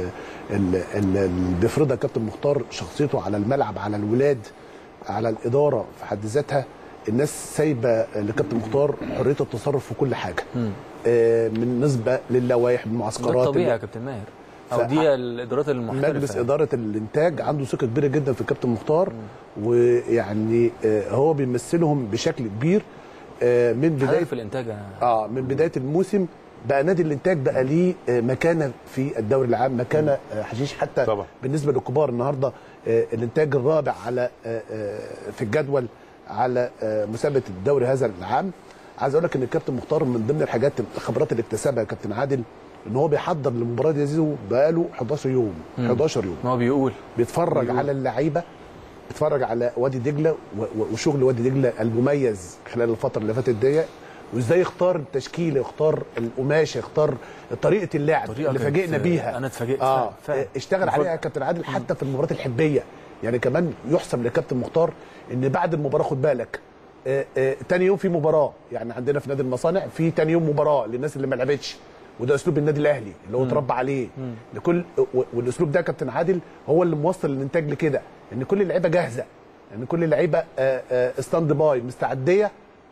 اللي بيفرضها كابتن مختار، شخصيته على الملعب، على الولاد، على الاداره في حد ذاتها. الناس سايبه لكابتن مختار حريه التصرف في كل حاجه. آه من نسبه للوائح بالمعسكرات. ده طبيعي يا كابتن ماهر، او دي الادارات المحترفه. مجلس اداره الانتاج عنده ثقه كبيره جدا في كابتن مختار، ويعني آه هو بيمثلهم بشكل كبير. آه من بدايه في الانتاج اه من بدايه الموسم بقى نادي الانتاج بقى ليه آه مكانه في الدوري العام، مكانه آه حشيش حتى طبعا. بالنسبه للكبار النهارده آه الانتاج الرابع على آه آه في الجدول على مسابقه الدوري هذا العام. عايز اقول لك ان الكابتن مختار من ضمن الحاجات الخبرات اللي اكتسبها يا كابتن عادل ان هو بيحضر للمباراه دي زيزو بقاله حداشر يوم. مم. حداشر يوم هو بيقول بيتفرج بيقول. على اللعيبه، بيتفرج على وادي دجله وشغل وادي دجله المميز خلال الفتره اللي فاتت دي، وازاي يختار التشكيله، يختار القماشه، يختار طريقه اللعب اللي فاجئنا بيها. انا اتفاجئت اه اشتغل عليها يا كابتن عادل حتى في المباريات الحبيه. يعني كمان يحسب لكابتن مختار ان بعد المباراه خد بالك آآ آآ تاني يوم في مباراه، يعني عندنا في نادي المصانع في تاني يوم مباراه للناس اللي ما لعبتش، وده اسلوب النادي الاهلي اللي هو اتربى عليه. مم. لكل والاسلوب ده كابتن عادل هو اللي موصل الانتاج لكده، ان كل اللعيبه جاهزه، ان كل اللعيبه ستاند باي مستعديه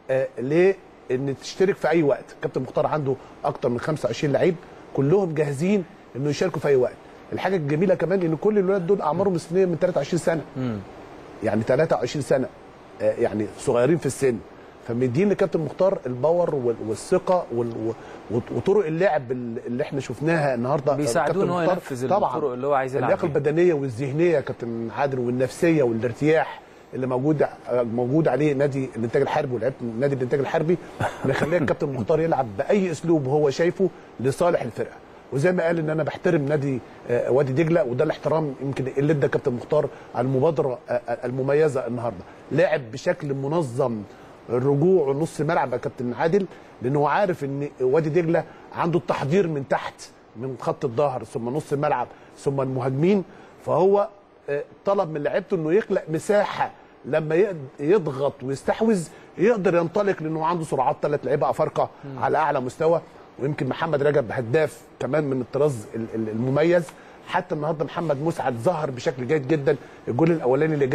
لان تشترك في اي وقت. كابتن مختار عنده اكتر من خمسة وعشرين لعيب كلهم جاهزين انه يشاركوا في اي وقت. الحاجه الجميله كمان ان كل الولاد دول اعمارهم السنيه من ثلاثة وعشرين سنه. مم. يعني ثلاثة وعشرين سنه آه يعني صغيرين في السن، فمدين لكابتن مختار الباور والثقه وطرق اللعب اللي احنا شفناها النهارده. بيساعدوه ان هو ينفذ الطرق اللي هو عايز يلعب. اللياقه البدنيه والذهنيه يا كابتن عادل والنفسيه والارتياح اللي موجود موجود عليه نادي الانتاج الحربي ولعيبه نادي الانتاج الحربي بيخليه الكابتن مختار يلعب باي اسلوب هو شايفه لصالح الفرقه. وزي ما قال ان انا بحترم نادي وادي دجله، وده الاحترام يمكن اللي ادى كابتن مختار على المبادره المميزه النهارده. لعب بشكل منظم الرجوع ونص ملعب يا كابتن عادل، لانه هو عارف ان وادي دجله عنده التحضير من تحت من خط الظهر ثم نص الملعب ثم المهاجمين، فهو طلب من لعيبته انه يخلق مساحه لما يضغط ويستحوذ يقدر ينطلق، لانه عنده سرعات ثلاث لعيبه افارقه على اعلى مستوى. ويمكن محمد رجب هداف كمان من الطراز المميز. حتى النهارده محمد مسعد ظهر بشكل جيد جدا، الجول الاولاني اللي جابه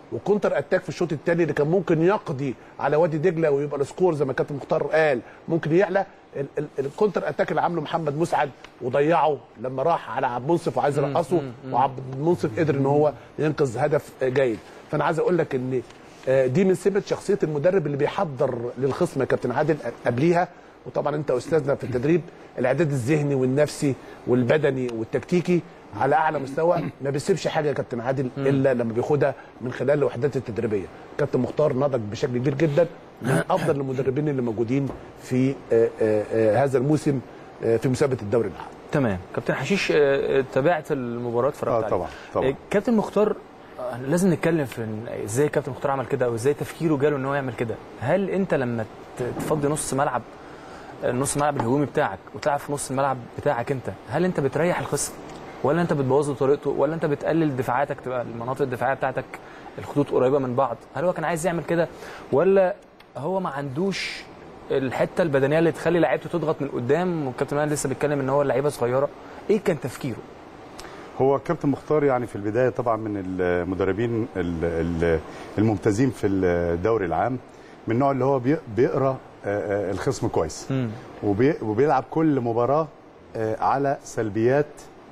وكونتر اتاك في الشوط الثاني اللي كان ممكن يقضي على وادي دجله ويبقى السكور زي ما كابتن مختار قال ممكن يعلى. ال ال الكونتر اتاك اللي عامله محمد مسعد وضيعه لما راح على عبد المنصف وعايز يرقصه، وعبد المنصف قدر ان هو ينقذ هدف جيد. فانا عايز اقول لك ان دي من سمه شخصيه المدرب اللي بيحضر للخصم يا كابتن عادل قبليها. وطبعا انت استاذنا في التدريب، الاعداد الذهني والنفسي والبدني والتكتيكي على اعلى مستوى، ما بيسيبش حاجه يا كابتن عادل الا لما بياخدها من خلال الوحدات التدريبيه. كابتن مختار نضج بشكل كبير جدا، من افضل المدربين اللي موجودين في آآ آآ هذا الموسم في مسابقه الدوري العام. تمام. كابتن حشيش، تابعت المباراه اتفرجت اه طبعا طبعا. كابتن مختار لازم نتكلم في ازاي كابتن مختار عمل كده وازاي تفكيره جاله ان هو يعمل كده. هل انت لما تفضي نص ملعب نص الملعب الهجومي بتاعك وتلعب في نص الملعب بتاعك انت، هل انت بتريح الخصم ولا انت بتبوظ له طريقته ولا انت بتقلل دفاعاتك تبقى المناطق الدفاعيه بتاعتك الخطوط قريبه من بعض؟ هل هو كان عايز يعمل كده ولا هو ما عندوش الحته البدنيه اللي تخلي لعيبته تضغط من قدام؟ والكابتن مان لسه بيتكلم ان هو اللعيبه صغيره. ايه كان تفكيره؟ هو كابتن مختار يعني في البدايه طبعا من المدربين الممتازين في الدوري العام، من النوع اللي هو بيقرا الخصم كويس وبيلعب كل مباراه على سلبيات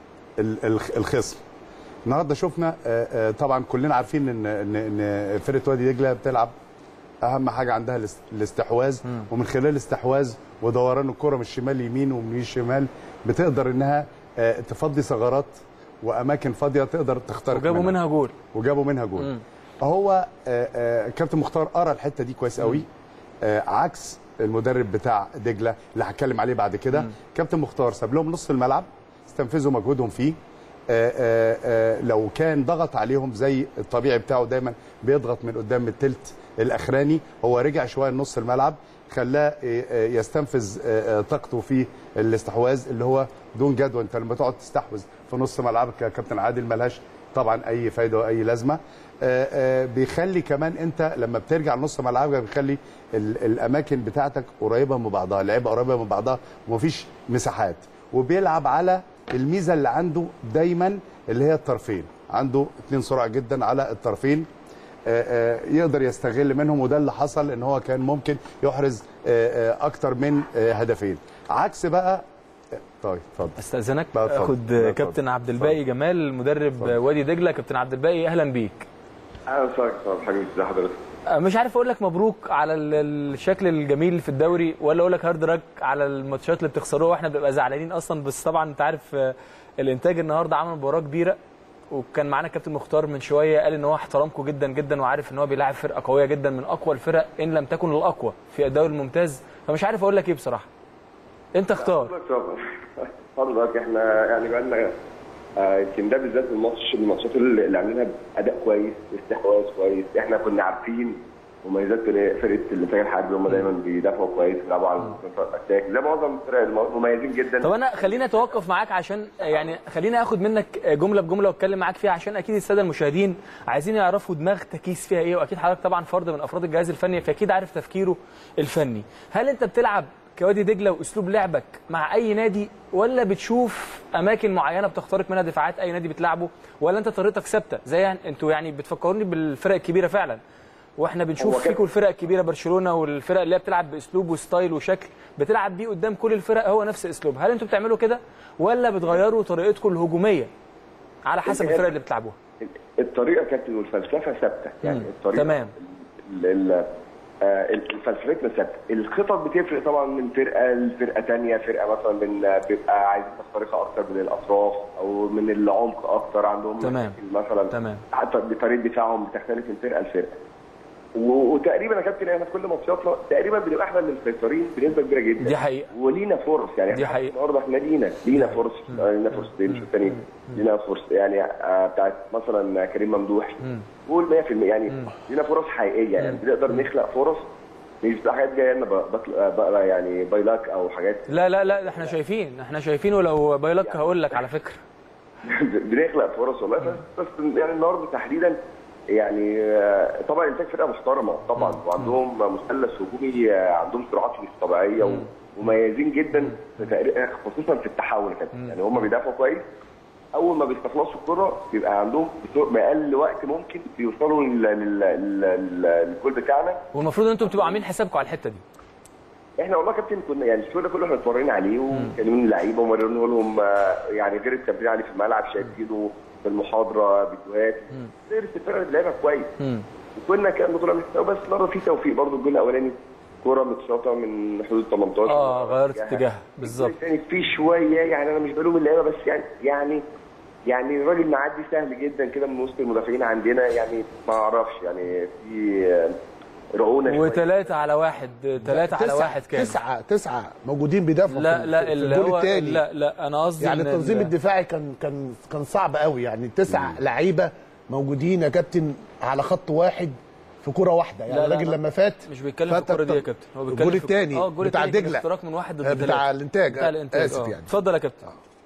الخصم. النهارده شفنا طبعا كلنا عارفين ان ان فرقه وادي دجله بتلعب اهم حاجه عندها الاستحواذ، ومن خلال الاستحواذ ودوران الكره من الشمال يمين ومن الشمال بتقدر انها تفضي ثغرات واماكن فاضيه تقدر تخترق وجابوا منها, منها جول وجابوا منها جول. فهو كابتن مختار قرا الحته دي كويس قوي، عكس المدرب بتاع دجله اللي هتكلم عليه بعد كده. كابتن مختار ساب لهم نص الملعب استنفذوا مجهودهم فيه. آآ آآ لو كان ضغط عليهم زي الطبيعي بتاعه دايما بيضغط من قدام الثلث الاخراني، هو رجع شويه لنص الملعب خلاه يستنفذ طاقته في الاستحواذ اللي هو دون جدوى. انت لما تقعد تستحوذ في نص ملعبك يا كابتن عادل ملهاش طبعا اي فايده واي لازمه. آآ آآ بيخلي كمان انت لما بترجع لنص ملعبك بيخلي الاماكن بتاعتك قريبه من بعضها، اللعيبه قريبه من بعضها ومفيش مساحات، وبيلعب على الميزه اللي عنده دايما اللي هي الطرفين. عنده اثنين سرعه جدا على الطرفين، آآ آآ يقدر يستغل منهم، وده اللي حصل ان هو كان ممكن يحرز آآ آآ اكتر من هدفين. عكس بقى طيب اتفضل استاذنك اخد كابتن عبد الباقي جمال مدرب فضل. وادي دجله. كابتن عبد الباقي اهلا بيك. اهلا وسهلا حبيبي، ازي حضرتك؟ مش عارف اقول لك مبروك على الشكل الجميل في الدوري ولا اقول لك هارد راك على الماتشات اللي بتخسروها واحنا بنبقى زعلانين اصلا، بس طبعا انت عارف الانتاج النهارده عمل مباراه كبيره، وكان معانا كابتن مختار من شويه قال ان هو احترمكم جدا جدا وعارف ان هو بيلاعب فرقه قويه جدا من اقوى الفرق ان لم تكن الاقوى في الدوري الممتاز. فمش عارف اقول لك ايه بصراحه، انت اختار. حضرتك احنا يعني بقى لنا يمكن ده بالذات الماتش من الماتشات اللي عاملينها اداء كويس، استحواذ كويس. احنا كنا عارفين مميزات فرقه الانتاج الحربي، هم دايما بيدافعوا كويس، بيلعبوا على الاتاك زي معظم الفرق، مميزين جدا. طب انا خليني اتوقف معاك عشان يعني خليني اخد منك جمله بجمله واتكلم معاك فيها، عشان اكيد الساده المشاهدين عايزين يعرفوا دماغ تكيس فيها ايه، واكيد حضرتك طبعا فرد من افراد الجهاز الفني فاكيد عارف تفكيره الفني. هل انت بتلعب كوادي دجله واسلوب لعبك مع اي نادي، ولا بتشوف اماكن معينه بتخترق منها دفاعات اي نادي بتلعبه، ولا انت طريقتك ثابته زي يعني انتوا يعني بتفكروني بالفرق الكبيره فعلا، واحنا بنشوف فيكم الفرق الكبيره برشلونه والفرق اللي هي بتلعب باسلوب وستايل وشكل بتلعب بيه قدام كل الفرق هو نفس اسلوب. هل انتوا بتعملوا كده ولا بتغيروا طريقتكم الهجوميه على حسب الفرق اللي بتلعبوها؟ الطريقه كابتن والفلسفه ثابته، يعني الطريقه تمام. الفلسفتنا ثابته. الخطط بتفرق طبعا من فرقه لفرقه ثانيه، فرقه مثلا من بيبقى عايزين تخترقها اكتر من الاطراف او من العمق اكتر، عندهم تمام. مثلا تمام. حتى بطريقه دفاعهم بتختلف من فرقه لفرقه. وتقريبا يا كابتن احنا في كل ماتشاتنا تقريبا بنبقى احنا اللي مسيطرين بنسبه كبيره جدا. دي حقيقه. ولينا فرص، يعني دي حقيقه. النهارده احنا لينا لينا فرص لينا فرصتين الشوط الثاني، لينا فرص يعني بتاعت مثلا كريم ممدوح قول مية في المية، يعني لينا فرص حقيقيه، يعني بنقدر نخلق فرص مش حاجات جايه لنا بقى يعني بايلاك او حاجات. لا لا لا احنا شايفين احنا شايفين ولو بايلاك يعني هقول لك على فكره بنخلق فرص والله. بس يعني النهارده تحديدا يعني طبعا انتاج فرقه محترمه طبعا، وعندهم مثلث هجومي، عندهم سرعات مش طبيعيه ومميزين جدا خصوصا في التحول كده، يعني هم بيدافعوا كويس اول ما بيستخلصوا الكره بيبقى عندهم باقل وقت ممكن بيوصلوا للجول بتاعنا. والمفروض ان انتم بتبقوا عاملين حسابكم على الحته دي. احنا والله يا كابتن كنا يعني الشغل ده كله احنا اتمرنا عليه وكلمنا اللعيبه ومرنا لهم يعني غير التمرين عليه في الملعب شايفينه في المحاضره فيديوهات غير الفرقه بتلعبها كويس. وكنا كان بطوله مستوى بس مره في توفيق برضه. الجول الاولاني كوره متشاطه من حدود ثمانية عشر اه غيرت اتجاهها بالظبط. الثاني في شويه يعني انا مش بلوم اللعيبه بس يعني يعني يعني الراجل معدي سهل جدا كده من وسط المدافعين عندنا يعني ما اعرفش يعني في رعونه وثلاثة على واحد ثلاثة على واحد كام؟ تسعة تسعة موجودين بيدافعوا لا لا الجول الثاني. لا لا انا قصدي يعني التنظيم الدفاعي كان كان كان صعب قوي يعني تسع لعيبه موجودين يا كابتن على خط واحد في كرة واحده يعني الراجل لما فات مش بيتكلم في الكرة دي يا كابتن، هو بيتكلم الجول الثاني اه بتاع دجله اشتراك من واحد ضد ثلاثة بتاع الانتاج بتاع الانتاج اسف يعني. اتفضل يا كابتن.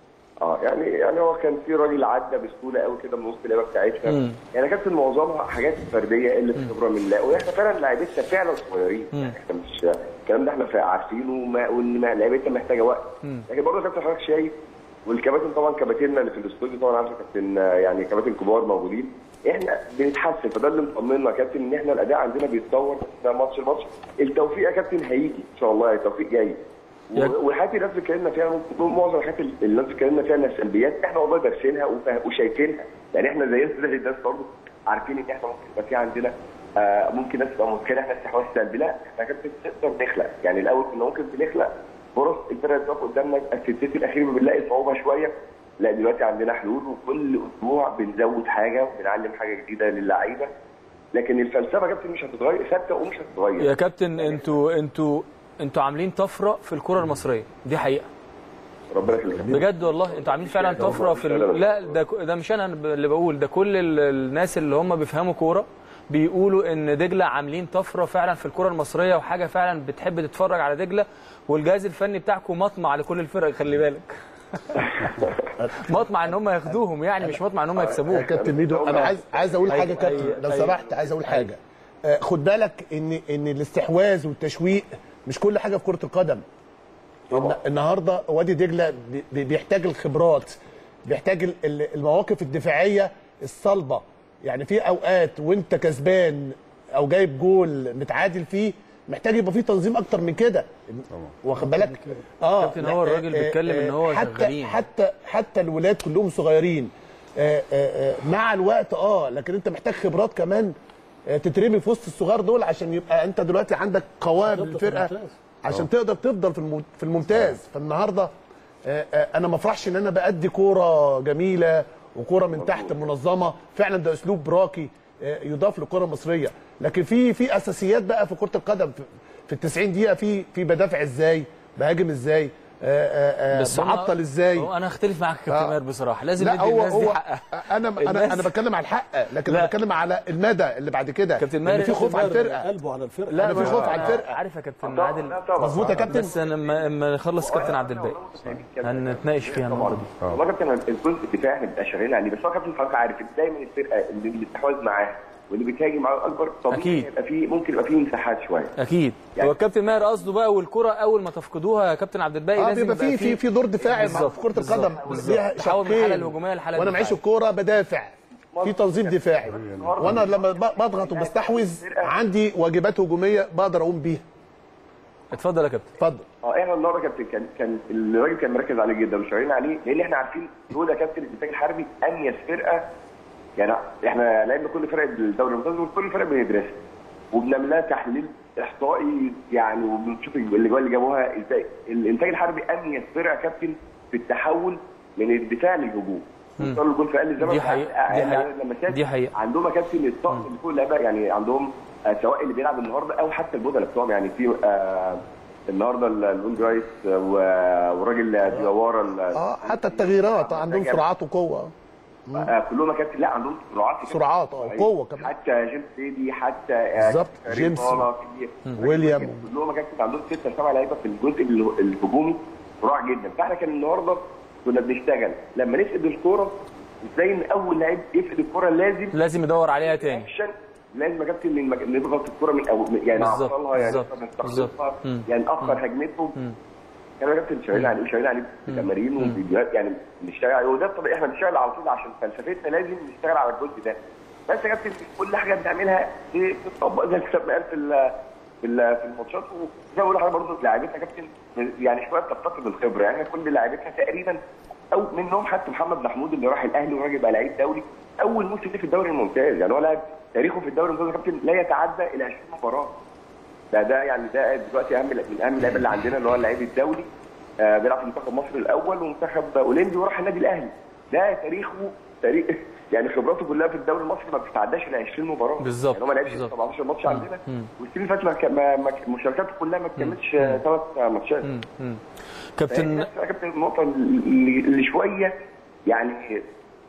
اه يعني يعني هو كان في راجل عدى بسهوله قوي كده من وسط اللعبه بتاعتنا. مم. يعني كابتن معظمها حاجات فرديه قله خبره من لا واحنا فعلا لعيبتنا فعلا صغيرين يعني احنا مش الكلام ده احنا عارفينه وان لعيبتنا محتاجه وقت. مم. لكن برضه كابتن حضرتك شايف والكباتن طبعا كباتننا اللي في الاستوديو طبعا عارف كابتن يعني كباتن كبار موجودين احنا بنتحسن. فده اللي مطمنا يا كابتن ان احنا الاداء عندنا بيتطور ماتش لماتش. التوفيق يا كابتن هيجي ان شاء الله التوفيق جاي. والحاجات اللي الناس اتكلمنا فيها معظم الحاجات اللي الناس اتكلمنا فيها انها سلبيات احنا والله دارسينها وشايفينها يعني احنا زي زي الناس برضه عارفين ان احنا ممكن يبقى في عندنا آه ممكن ناس تبقى مشكله احنا استحواذ سلبي. لا احنا كابتن نقدر نخلق يعني الاول كنا ممكن بنخلق فرص الفرقه تقف قدامنا الستات الاخير بنلاقي صعوبه شويه. لا دلوقتي عندنا حلول وكل اسبوع بنزود حاجه وبنعلم حاجه جديده للعيبه. لكن الفلسفه يا كابتن مش هتتغير ثابته ومش هتتغير. يا كابتن انتوا انتوا انتوا عاملين طفره في الكره المصريه دي حقيقه. ربنا يخليك بجد والله انتوا عاملين فعلا طفره في ال... لا ده ده مش انا اللي بقول ده كل الناس اللي هم بيفهموا كوره بيقولوا ان دجله عاملين طفره فعلا في الكره المصريه وحاجه فعلا بتحب تتفرج على دجله. والجهاز الفني بتاعكم مطمع لكل الفرق خلي بالك. مطمع ان هم ياخدوهم يعني مش مطمع ان هم يكسبوهم. يا كابتن ميدو انا عايز عايز اقول حاجه كابتن لو سمحت عايز اقول حاجه. خد بالك ان ان الاستحواذ والتشويق مش كل حاجه في كره القدم. النهارده وادي دجله بيحتاج الخبرات بيحتاج المواقف الدفاعيه الصلبه. يعني في اوقات وانت كسبان او جايب جول متعادل فيه محتاج يبقى فيه تنظيم اكتر من كده واخد بالك. اه كابتن هو الراجل بيتكلم ان هو حتى شغالين حتى حتى الولاد كلهم صغيرين آآ آآ مع الوقت اه لكن انت محتاج خبرات كمان تترمي في وسط الصغار دول عشان يبقى انت دلوقتي عندك قوام للفرقه عشان أوه. تقدر تفضل في في الممتاز. فالنهارده انا ما افرحش ان انا بادي كوره جميله وكوره من تحت منظمه فعلا ده اسلوب راقي يضاف للكره المصريه. لكن في في اساسيات بقى في كره القدم في ال تسعين دقيقه في في بدافع ازاي بهاجم ازاي بعطل ازاي. انا اختلف معاك يا كابتن ماهر بصراحه لازم ندي الناس دي حقها. انا انا انا بتكلم على الحق لكن لا. انا بتكلم على المدى اللي بعد كده. كابتن ماهر في خوف على الفرقه قلبه على الفرقه. لا في خوف على الفرقه. عارف يا كابتن عادل مظبوط يا كابتن. بس انا لما نخلص كابتن عبد الباقي هنتناقش فيها النقطه دي. والله يا كابتن الجزء الدفاعي احنا بنبقى شغالين عليه بس هو كابتن حضرتك عارف دايما الفرقه اللي الاستحواذ معاها واللي بيتهاجم معاه اكبر طبيعي يبقى في ممكن يبقى في مساحات شويه. اكيد يعني هو الكابتن ماهر قصده بقى والكره اول ما تفقدوها يا كابتن عبد الباقي آه لازم يبقى في في في دور دفاعي في كره القدم تحول من الحاله الهجوميه للحاله وانا معيش الكوره بدافع في تنظيم دفاعي وانا لما بضغط وبستحوذ عندي واجبات هجوميه بقدر اقوم بيها. اتفضل يا كابتن. اتفضل. اه احنا النهارده كابتن كان كان الراجل كان مركز عليه جدا وشغالين عليه لان احنا عارفين هو ده كابتن الانتاج الحربي اميز فرقه. يعني احنا لعبنا كل فرق الدوري الممتاز وكل فرق بندرسها وبنعمل لها تحليل احصائي يعني وبنشوف الاجوال اللي جابوها ازاي. الانتاج الحربي اميز فرقه كابتن في التحول من الدفاع للهجوم. وصلوا الجول في اقل زمن. دي حقيقه دي حقيقه عندهم كابتن الطاقم اللي فوق اللعيبه يعني عندهم آه سواء اللي بيلعب النهارده او حتى البودله بتوعهم يعني في آه النهارده الوينج رايت وراجل ديوارا اه حتى التغييرات عندهم سرعات وقوه. آه كلهم كابتن لا عندهم سرعات سرعات اه قوه كمان حتى جيمس سيدي حتى بالظبط آه جيمس ويليام كلهم كابتن عندهم ستة سبعة لعيبه في الجزء الهجومي سرعه جدا. فاحنا كان النهارده كنا بنشتغل لما نفقد الكوره ازاي ان اول لعيب يفقد الكوره لازم لازم يدور عليها تاني. لازم يا كابتن نضغط الكوره من اول يعني نوصلها يعني بالظبط يعني ناخر هجمتهم كان كابتن شغالين عليه شغالين عليه تمارين وفيديوهات، يعني بنشتغل عليه، وده الطبيعي احنا بنشتغل على طول عشان فلسفتنا لازم نشتغل على الجزء ده. بس يا كابتن كل حاجه بنعملها بتطبق زي ما قال في في في الماتشات، وزي ما بقول لحضرتك برضه لاعبتنا كابتن يعني شويه بتفتقد الخبره، يعني كل لاعبتنا تقريبا او منهم حتى محمد محمود اللي راح الاهلي وراجل بقى لعيب دولي اول موسم ليه في الدوري الممتاز، يعني هو لاعب تاريخه في الدوري الممتاز كابتن لا يتعدى الى عشرين مباراه. ده ده يعني ده دلوقتي اهم من اهم اللعيبه اللي عندنا اللي هو اللعيب الدولي، آه بيلعب في منتخب مصر الاول ومنتخب اولمبي وراح النادي الاهلي. ده تاريخه تاريخ يعني خبراته كلها في الدوري المصري ما بتتعداش الى عشرين مباراه بالظبط. يعني هو ما لعبش سبعتاشر ماتش عندنا، والسنين اللي فاتت ما ما مشاركاته كلها ما كملتش ثلاث ماتشات. كابتن كابتن النقطه اللي شويه يعني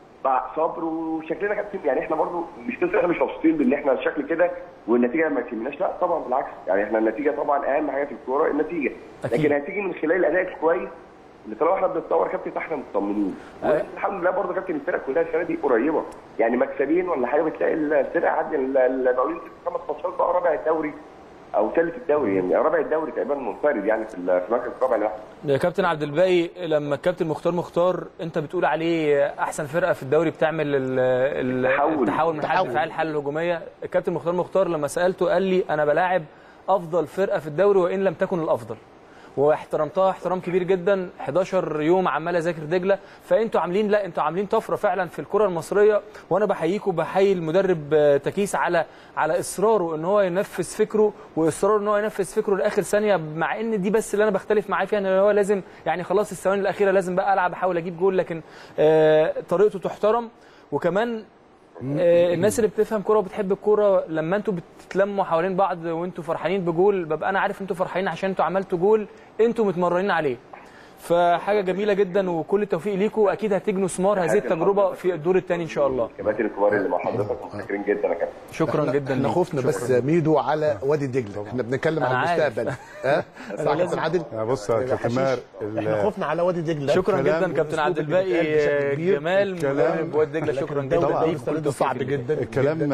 صبر وشكلنا كابتن، يعني احنا برضو مش بس احنا مش مبسوطين بان احنا الشكل كده والنتيجه ما تهمناش، لا طبعا بالعكس، يعني احنا النتيجه طبعا اهم حاجه في الكوره النتيجه، لكن هتيجي من خلال الاداء الكويس اللي طالما احنا بنتطور كابتن فاحنا مطمنين. والحمد لله برضه كابتن الفرق كلها السنه دي قريبه، يعني مكسبين ولا حاجه بتلاقي الفرق عدى المقاولين في خمس ماتشات بقى رابع الدوري او ثالث الدوري، يعني رابع الدوري تقريبا منفرد يعني في المركز الرابع لوحده. يا كابتن عبد الباقي لما الكابتن مختار مختار انت بتقول عليه احسن فرقه في الدوري بتعمل التحول التحول من حل الدفاعي للحل الهجوميه، الكابتن مختار مختار لما سالته قال لي انا بلاعب افضل فرقه في الدوري وان لم تكن الافضل، واحترمتها احترام كبير جدا. حداشر يوم عمال اذاكر دجله، فانتوا عاملين لا انتوا عاملين طفره فعلا في الكره المصريه، وانا بحييكم وبحيي المدرب تكيس على على اصراره ان هو ينفذ فكره واصراره ان هو ينفذ فكره لاخر ثانيه، مع ان دي بس اللي انا بختلف معاه فيها ان هو لازم يعني خلاص الثواني الاخيره لازم بقى العب احاول اجيب جول، لكن آه طريقته تحترم. وكمان آه الناس اللي بتفهم كوره وبتحب الكوره لما انتوا بتتلموا حوالين بعض وانتوا فرحانين بجول ببقى انا عارف انتوا فرحانين عشان انتوا عملتوا جول انتوا متمرنين عليه، فحاجه جميله جدا وكل التوفيق ليكم، واكيد هتجنوا ثمار هذه التجربه في الدور الثاني ان شاء الله. الكباتن الكبار اللي مع حضرتك متشكرين جدا يا كابتن. شكرا احنا جدا. احنا خفنا بس ميدو على وادي دجله، احنا بنتكلم عن المستقبل. ها صح يا كابتن عادل؟ بص يا كابتن ماهر احنا خفنا على وادي دجله. شكرا جدا كابتن عبد الباقي جمال مدرب وادي دجله، شكرا جدا ليك. صعب جدا الكلام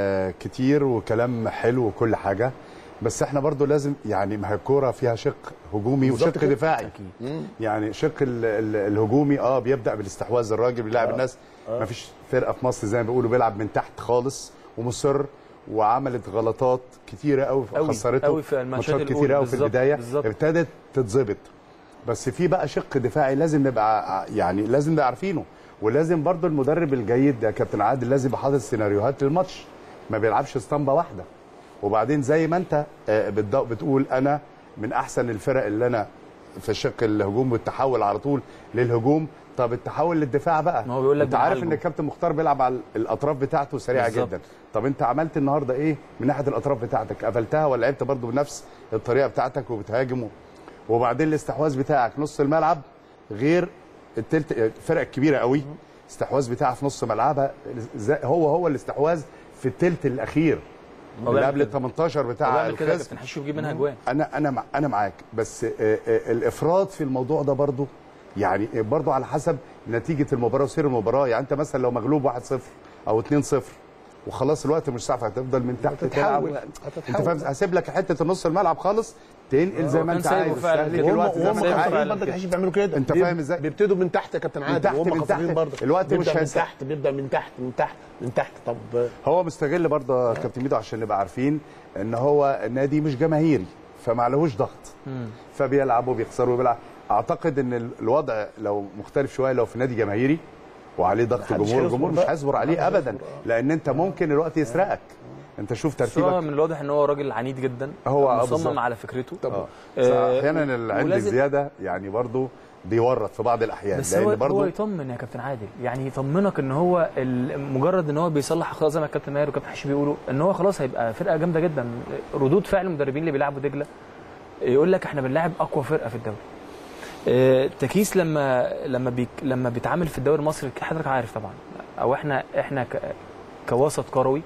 كتير وكلام حلو وكل حاجه، بس احنا برضو لازم يعني ما هي الكوره فيها شق هجومي وشق دفاعي أكيد. يعني شق ال ال الهجومي اه بيبدا بالاستحواذ، الراجل بيلاعب آه. الناس آه. ما فيش فرقه في مصر زي ما بيقولوا بيلعب من تحت خالص ومصر، وعملت غلطات كتيره قوي خسرته في ماتشات كتيره قوي في البدايه بالزبط. ابتدت تتظبط، بس في بقى شق دفاعي لازم نبقى يعني لازم نبقى عارفينه، ولازم برضو المدرب الجيد يا كابتن عادل لازم يبقى حاطط سيناريوهات للماتش، ما بيلعبش اسطمبه واحده. وبعدين زي ما انت بتقول انا من احسن الفرق اللي انا في الشق الهجوم والتحول على طول للهجوم، طب التحول للدفاع بقى ما هو بيقول لك انت عارف ان الكابتن مختار بيلعب على الاطراف بتاعته سريعه بالزبط. جدا، طب انت عملت النهارده ايه من ناحيه الاطراف بتاعتك؟ قفلتها ولا لعبت برده بنفس الطريقه بتاعتك وبتهاجم؟ وبعدين الاستحواذ بتاعك نص الملعب غير التلت الفرق الكبيره قوي، الاستحواذ بتاعها في نص ملعبها هو هو الاستحواذ في الثلث الاخير اللي قبل ال تمنتاشر بتاع الخصم. هنشوف جيب منها اجوان. انا انا انا معاك، بس الافراط في الموضوع ده برضو يعني برضو على حسب نتيجه المباراه وسير المباراه، يعني انت مثلا لو مغلوب واحد صفر او اتنين صفر وخلاص الوقت مش صعب هتفضل من تحت تلعب، انت فاهم؟ هسيب لك حته النص الملعب خالص تنقل زي ما انت عايز، تستهلك الوقت زي ما انت عايز برضه. الحشيش بيعملوا كده، انت فاهم ازاي؟ بيبتدوا من تحت يا كابتن عادل وهم خسرانين برضه، الوقت مش من تحت، بيبدا من تحت من تحت من تحت. طب هو مستغل برضه كابتن ميدو عشان نبقى عارفين ان هو النادي مش جماهيري فما عليهوش ضغط، فبيلعبوا بيخسروا بيلعب. اعتقد ان الوضع لو مختلف شويه لو في نادي جماهيري وعليه ضغط جمهور، الجمهور مش هيصبر عليه ابدا، لان انت ممكن الوقت يسرقك. انت شوف ترتيبك، من الواضح ان هو راجل عنيد جدا، هو مصمم على فكرته. طبعا آه احيانا العند الزياده يعني برضو بيورط في بعض الاحيان، بس هو هو يطمن يا كابتن عادل، يعني يطمنك ان هو مجرد ان هو بيصلح اخطاء زي ما الكابتن ماهر والكابتن حشي بيقولوا ان هو خلاص هيبقى فرقه جامده جدا. ردود فعل المدربين اللي بيلعبوا دجله يقول لك احنا بنلاعب اقوى فرقه في الدوري. اه تكيس لما لما بيك لما بيتعامل في الدوري المصري حضرتك عارف طبعا، او احنا احنا كوسط كروي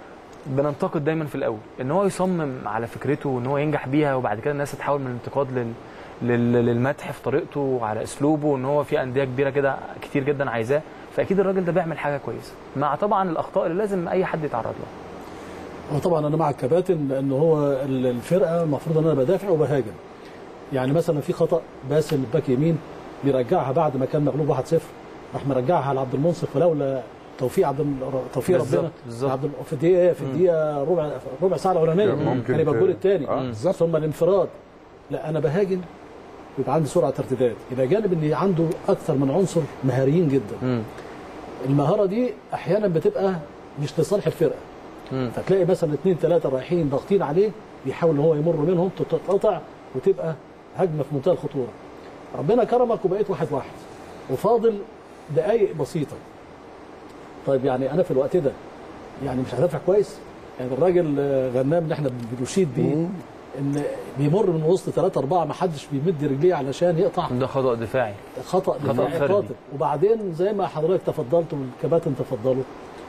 بننتقد دايما في الاول ان هو يصمم على فكرته وان هو ينجح بيها، وبعد كده الناس تتحول من الانتقاد لل للمدح في طريقته وعلى اسلوبه، وان هو في انديه كبيره كده كتير جدا عايزاه، فاكيد الراجل ده بيعمل حاجه كويسه مع طبعا الاخطاء اللي لازم اي حد يتعرض لها. هو طبعا انا مع الكباتن لان هو الفرقه المفروض ان انا بدافع وبهاجم. يعني مثلا في خطا باسم باك يمين بيرجعها بعد ما كان مغلوب واحد صفر، راح مرجعها لعبد المنصف، ولولا توفيق عبد توفيق ربنا عبد في الدقيقه في الدقيقه ربع ربع ساعه الاولانيه كان يبقى الجول الثاني آه. ثم الانفراد. لا انا بهاجم يبقى عندي سرعه ارتداد، الى جانب ان عنده اكثر من عنصر مهاريين جدا. مم. المهاره دي احيانا بتبقى مش لصالح الفرقه، مم. فتلاقي مثلا اثنين ثلاثه رايحين ضاغطين عليه بيحاول ان هو يمر منهم تتقطع وتبقى هجمه في منتهى الخطوره. ربنا كرمك وبقيت واحد واحد وفاضل دقائق بسيطه. طيب يعني انا في الوقت ده يعني مش هدافع كويس؟ يعني الراجل غنام اللي احنا بنشيد بيه ان بيمر من وسط ثلاثة أربعة ما حدش بيمد رجليه علشان يقطع، ده خطأ دفاعي، خطأ دفاعي قاتل. وبعدين زي ما حضرتك تفضلت والكباتن تفضلوا،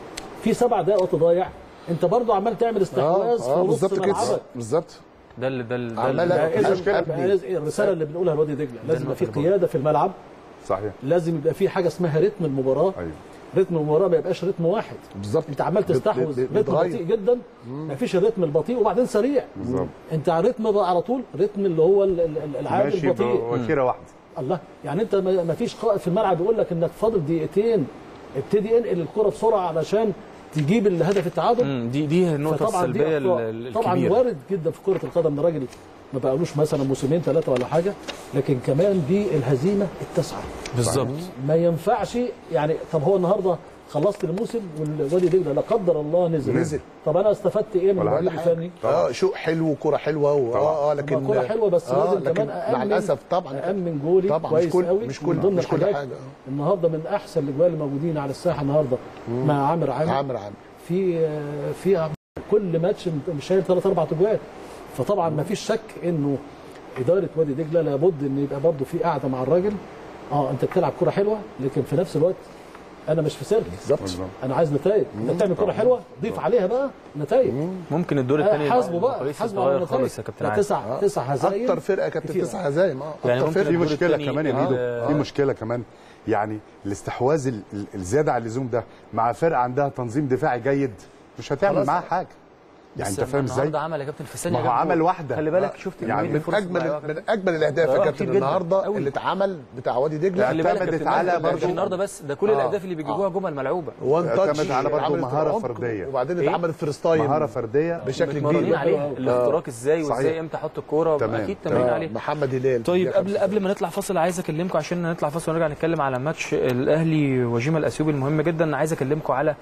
في سبع دقائق تضايع، انت برضو عمال تعمل استحواذ في نص ملعبك. بالظبط، ده اللي ده اللي الرساله اللي بنقولها لوادي دجله، لازم يبقى في قياده في الملعب. صحيح، لازم يبقى في حاجه اسمها رتم المباراه. أيوه. رتم المباراه ما يبقاش رتم واحد. بالظبط، انت عمال تستحوذ رتم بطيء جدا، ما فيش الرتم البطيء وبعدين سريع. بالظبط، انت رتم بقى على طول، رتم اللي هو العادي البطيء وتيره واحده. الله، يعني انت ما فيش قائد في الملعب يقول لك انك فاضل دقيقتين ابتدي انقل الكره بسرعه علشان تجيب الهدف التعادل. دي دي النقطه السلبيه الكبيره. طبعا وارد جدا في كره القدم الراجل ما بقالوش مثلا موسمين ثلاثه ولا حاجه، لكن كمان دي الهزيمه التاسعه بالظبط. ما ينفعش يعني. طب هو النهارده خلصت الموسم والوادي دجله لا قدر الله نزل نزل طب انا استفدت ايه من المدير الفني؟ اه شو حلو وكره حلوه اه اه لكن كره حلوه بس آه لازم لكن كمان أأمن مع الاسف طبعا أأمن جولي طبعا كويس مش كل قوي. مش كل من مش كل حاجه النهارده من احسن الاجوال الموجودين على الساحه النهارده مع عامر عامر عامر عامر في في كل ماتش مش شايل ثلاث اربع اجوال. فطبعا ما فيش شك انه اداره وادي دجله لابد ان يبقى برضه في قاعده مع الراجل. اه انت بتلعب كره حلوه لكن في نفس الوقت انا مش في سيرك. بالظبط، انا عايز نتائج. انت بتعمل كره حلوه ضيف عليها بقى نتائج. ممكن الدور الثاني حاسبه بقى حاسبه على خالص يا كابتن. تسع تسع هزايم اكتر فرقه كانت تسع هزايم. اه يعني ممكن في مشكله كمان يا ميدو، آه. في مشكله كمان يعني الاستحواذ الزياده عن اللزوم ده مع فرقه عندها تنظيم دفاعي جيد مش هتعمل معاها حاجه. يعني انت فاهم ازاي؟ النهارده عمل يا كابتن في الثانيه، ما هو عمل واحده. خلي بالك شفت يعني من اجمل من اجمل الاهداف يا كابتن النهارده اللي اتعمل بتاع وادي دجله. خلي بالك على برضه النهارده بس ده كل آه. الاهداف اللي بيجيبوها جمل ملعوبه، وان تاتش على برضه مهاره فرديه، وبعدين اتعمل فريست تايم مهاره فرديه بشكل كبير عليها الاختراق ازاي وازاي امتى احط الكوره اكيد تمرين عليه. محمد هلال. طيب قبل قبل ما نطلع فاصل عايز اكلمكم عشان نطلع فاصل ونرجع نتكلم على ماتش الاهلي وجيما الاثيوبي المهم جدا. عايز اكلمكم على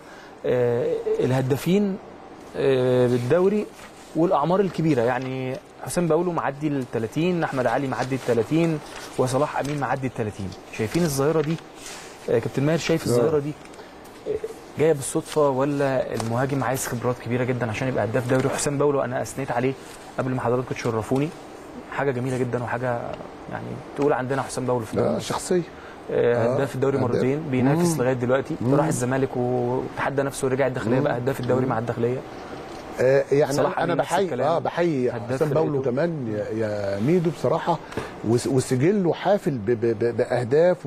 الهدافين بالدوري والاعمار الكبيره. يعني حسام باولو معدي ال ثلاثين، احمد علي معدي ال ثلاثين، وصلاح امين معدي ال ثلاثين. شايفين الظاهره دي؟ كابتن ماهر شايف الظاهره دي جايه بالصدفه ولا المهاجم عايز خبرات كبيره جدا عشان يبقى هداف دوري؟ حسام باولو انا اثنيت عليه قبل ما حضراتكم تشرفوني، حاجه جميله جدا وحاجه يعني تقول عندنا حسام باولو في الدوري شخصيه هداف الدوري مرتين، بينافس لغايه دلوقتي، راح الزمالك وتحدى نفسه ورجع الداخليه بقى هداف الدوري مع الداخليه. آه يعني انا بحيي اه بحيي حسام باولو كمان يا, يا ميدو بصراحه، وسجله حافل باهداف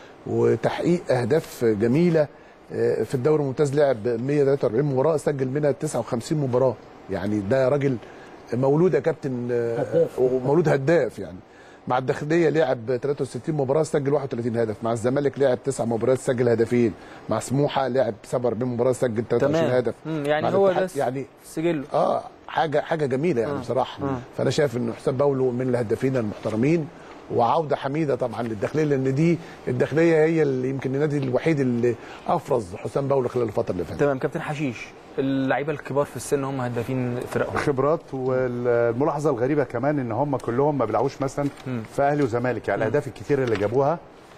وتحقيق اهداف جميله. آه في الدوري الممتاز لعب مية وثلاثة وأربعين مباراه سجل منها تسعة وخمسين مباراه. يعني ده راجل مولود يا كابتن آه ومولود هداف. يعني مع الداخليه لعب ثلاثة وستين مباراه سجل واحد وثلاثين هدف، مع الزمالك لعب تسع مباريات سجل هدفين، مع سموحه لعب سبعة وأربعين مباراه سجل ثلاثة وعشرين هدف. يعني هو ده يعني سجله اه حاجه حاجه جميله يعني. مم. بصراحه مم. فانا شايف ان حسام باولو من الهدافين المحترمين، وعوده حميده طبعا للداخليه، لان دي الداخليه هي اللي يمكن النادي الوحيد اللي افرز حسام باولو خلال الفتره اللي فاتت. تمام. كابتن حشيش، اللعيبه الكبار في السن هم هدافين فرقهم خبرات. والملاحظه الغريبه كمان ان هم كلهم ما بيلعبوش مثلا في اهلي وزمالك. يعني الاهداف الكتير اللي جابوها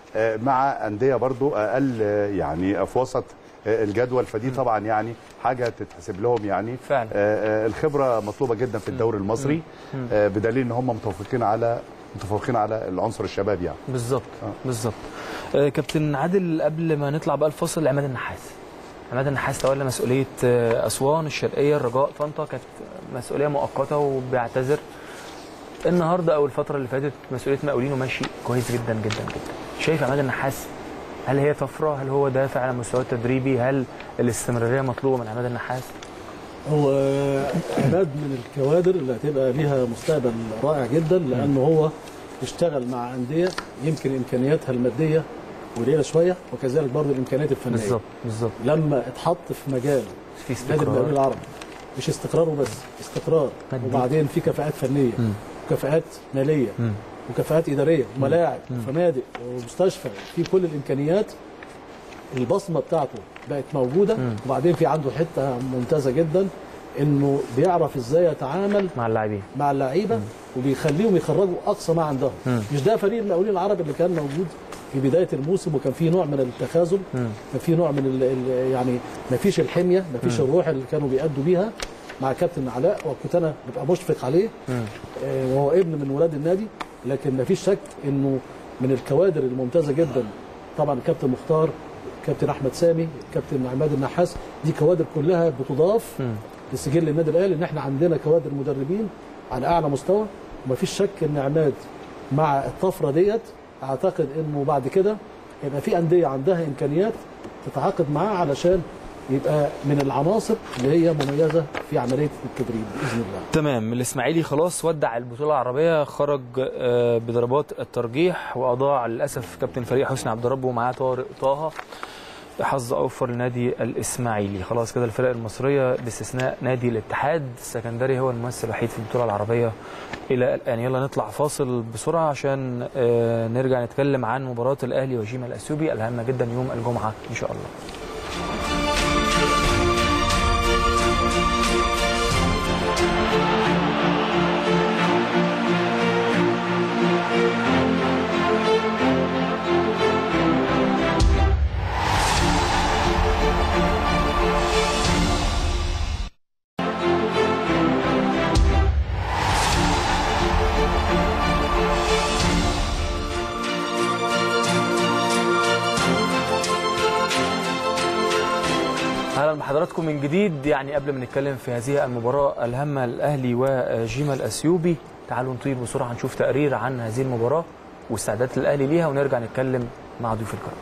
مع انديه برضو اقل يعني في وسط الجدول، فدي طبعا يعني حاجه تتحسب لهم. يعني فعلا الخبره مطلوبه جدا في الدوري المصري، بدليل ان هم متفقين على متفوقين على العنصر الشباب يعني. بالظبط آه. بالظبط. آه كابتن عادل، قبل ما نطلع بقى الفاصل، عماد النحاس عماد النحاس تولى مسؤوليه اسوان، الشرقيه، الرجاء، طنطا، كانت مسؤوليه مؤقته وبيعتذر. النهارده او الفتره اللي فاتت مسؤوليه مقاولين وماشي كويس جدا جدا جدا. شايف عماد النحاس هل هي طفره؟ هل هو دافع على المستوى التدريبي؟ هل الاستمراريه مطلوبه من عماد النحاس؟ هو عماد من الكوادر اللي هتبقى ليها مستقبل رائع جدا، لانه هو اشتغل مع انديه يمكن امكانياتها الماديه قليله شويه، وكذلك برضه الامكانيات الفنيه. بالظبط بالظبط. لما اتحط في مجال في نادي المقاولين استقرار. العربي، مش استقرار وبس، استقرار مادي. وبعدين في كفاءات فنيه مم. وكفاءات ماليه مم. وكفاءات اداريه وملاعب وفنادق ومستشفى، في كل الامكانيات. البصمه بتاعته بقت موجوده. مم. وبعدين في عنده حته ممتازه جدا، انه بيعرف ازاي يتعامل مع اللاعبين. مع اللعيبه وبيخليهم يخرجوا اقصى ما عندهم. مم. مش ده فريق المقاولين العربي اللي كان موجود في بدايه الموسم وكان فيه نوع من التخاذل، مم. كان فيه نوع من ال ال يعني ما فيش الحميه، ما فيش الروح اللي كانوا بيأدوا بيها مع كابتن علاء، وكنت انا ببقى مشفق عليه. مم. آه، وهو ابن من ولاد النادي، لكن ما فيش شك انه من الكوادر الممتازه جدا. طبعا الكابتن مختار، كابتن احمد سامي، كابتن عماد النحاس، دي كوادر كلها بتضاف مم. لسجل النادي الاهلي، ان احنا عندنا كوادر مدربين على اعلى مستوى. وما فيش شك ان عماد مع الطفره ديت، اعتقد انه بعد كده يبقى في انديه عندها امكانيات تتعاقد معاه علشان يبقى من العناصر اللي هي مميزه في عمليه التدريب باذن الله. تمام. الاسماعيلي خلاص ودع البطوله العربيه، خرج آه، بضربات الترجيح، واضاع للاسف كابتن فريق حسني عبد ربه ومعاه طارق طه. حظ اوفر لنادي الاسماعيلي. خلاص كده الفرق المصريه باستثناء نادي الاتحاد السكندري هو الممثل الوحيد في البطوله العربيه الى الان. يلا نطلع فاصل بسرعه عشان آه، نرجع نتكلم عن مباراه الاهلي وجيما الاثيوبي الهامه جدا يوم الجمعه ان شاء الله. اهلا بحضراتكم من جديد. يعني قبل ما نتكلم في هذه المباراه الهامه الاهلي وجيما الاثيوبي، تعالوا نطير بسرعه نشوف تقرير عن هذه المباراه واستعدادات الاهلي ليها، ونرجع نتكلم مع ضيوف الكرام.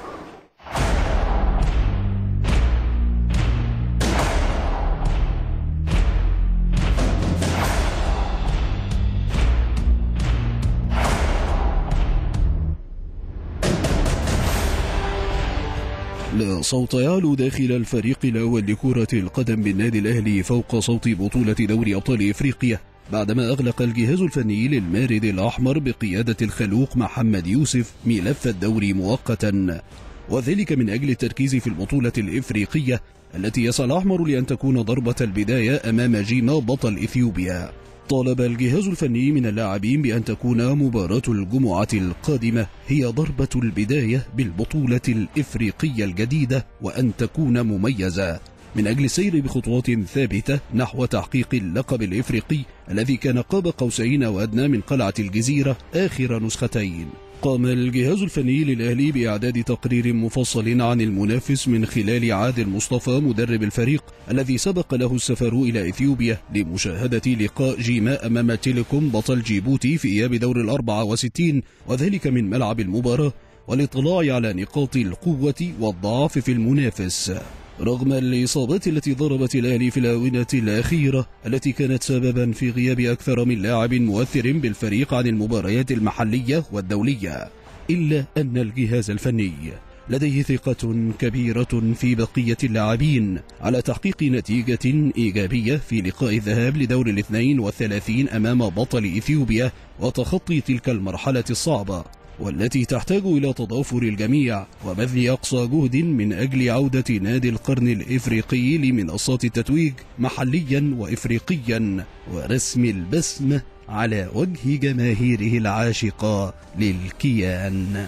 لا صوت يعلو داخل الفريق الأول لكرة القدم بالنادي الأهلي فوق صوت بطولة دوري أبطال إفريقيا، بعدما أغلق الجهاز الفني للمارد الأحمر بقيادة الخلوق محمد يوسف ملف الدوري مؤقتا، وذلك من أجل التركيز في البطولة الإفريقية التي يسعى الأحمر لأن تكون ضربة البداية أمام جيما بطل إثيوبيا. طالب الجهاز الفني من اللاعبين بأن تكون مباراة الجمعة القادمة هي ضربة البداية بالبطولة الإفريقية الجديدة، وأن تكون مميزة من أجل السير بخطوات ثابتة نحو تحقيق اللقب الإفريقي الذي كان قاب قوسين وأدنى من قلعة الجزيرة آخر نسختين. قام الجهاز الفني للأهلي بإعداد تقرير مفصل عن المنافس من خلال عادل مصطفى مدرب الفريق الذي سبق له السفر إلى إثيوبيا لمشاهدة لقاء جيما أمام تيليكوم بطل جيبوتي في إياب دور الأربعة وستين، وذلك من ملعب المباراة، والاطلاع على نقاط القوة والضعف في المنافس. رغم الإصابات التي ضربت الأهلي في الآونة الأخيرة التي كانت سببا في غياب أكثر من لاعب مؤثر بالفريق عن المباريات المحلية والدولية، إلا أن الجهاز الفني لديه ثقة كبيرة في بقية اللاعبين على تحقيق نتيجة إيجابية في لقاء الذهاب لدور الاثنين والثلاثين أمام بطل إثيوبيا، وتخطي تلك المرحلة الصعبة والتي تحتاج إلى تضافر الجميع وبذل أقصى جهد من أجل عودة نادي القرن الإفريقي لمنصات التتويج محليا وإفريقيا، ورسم البسمة على وجه جماهيره العاشقة للكيان.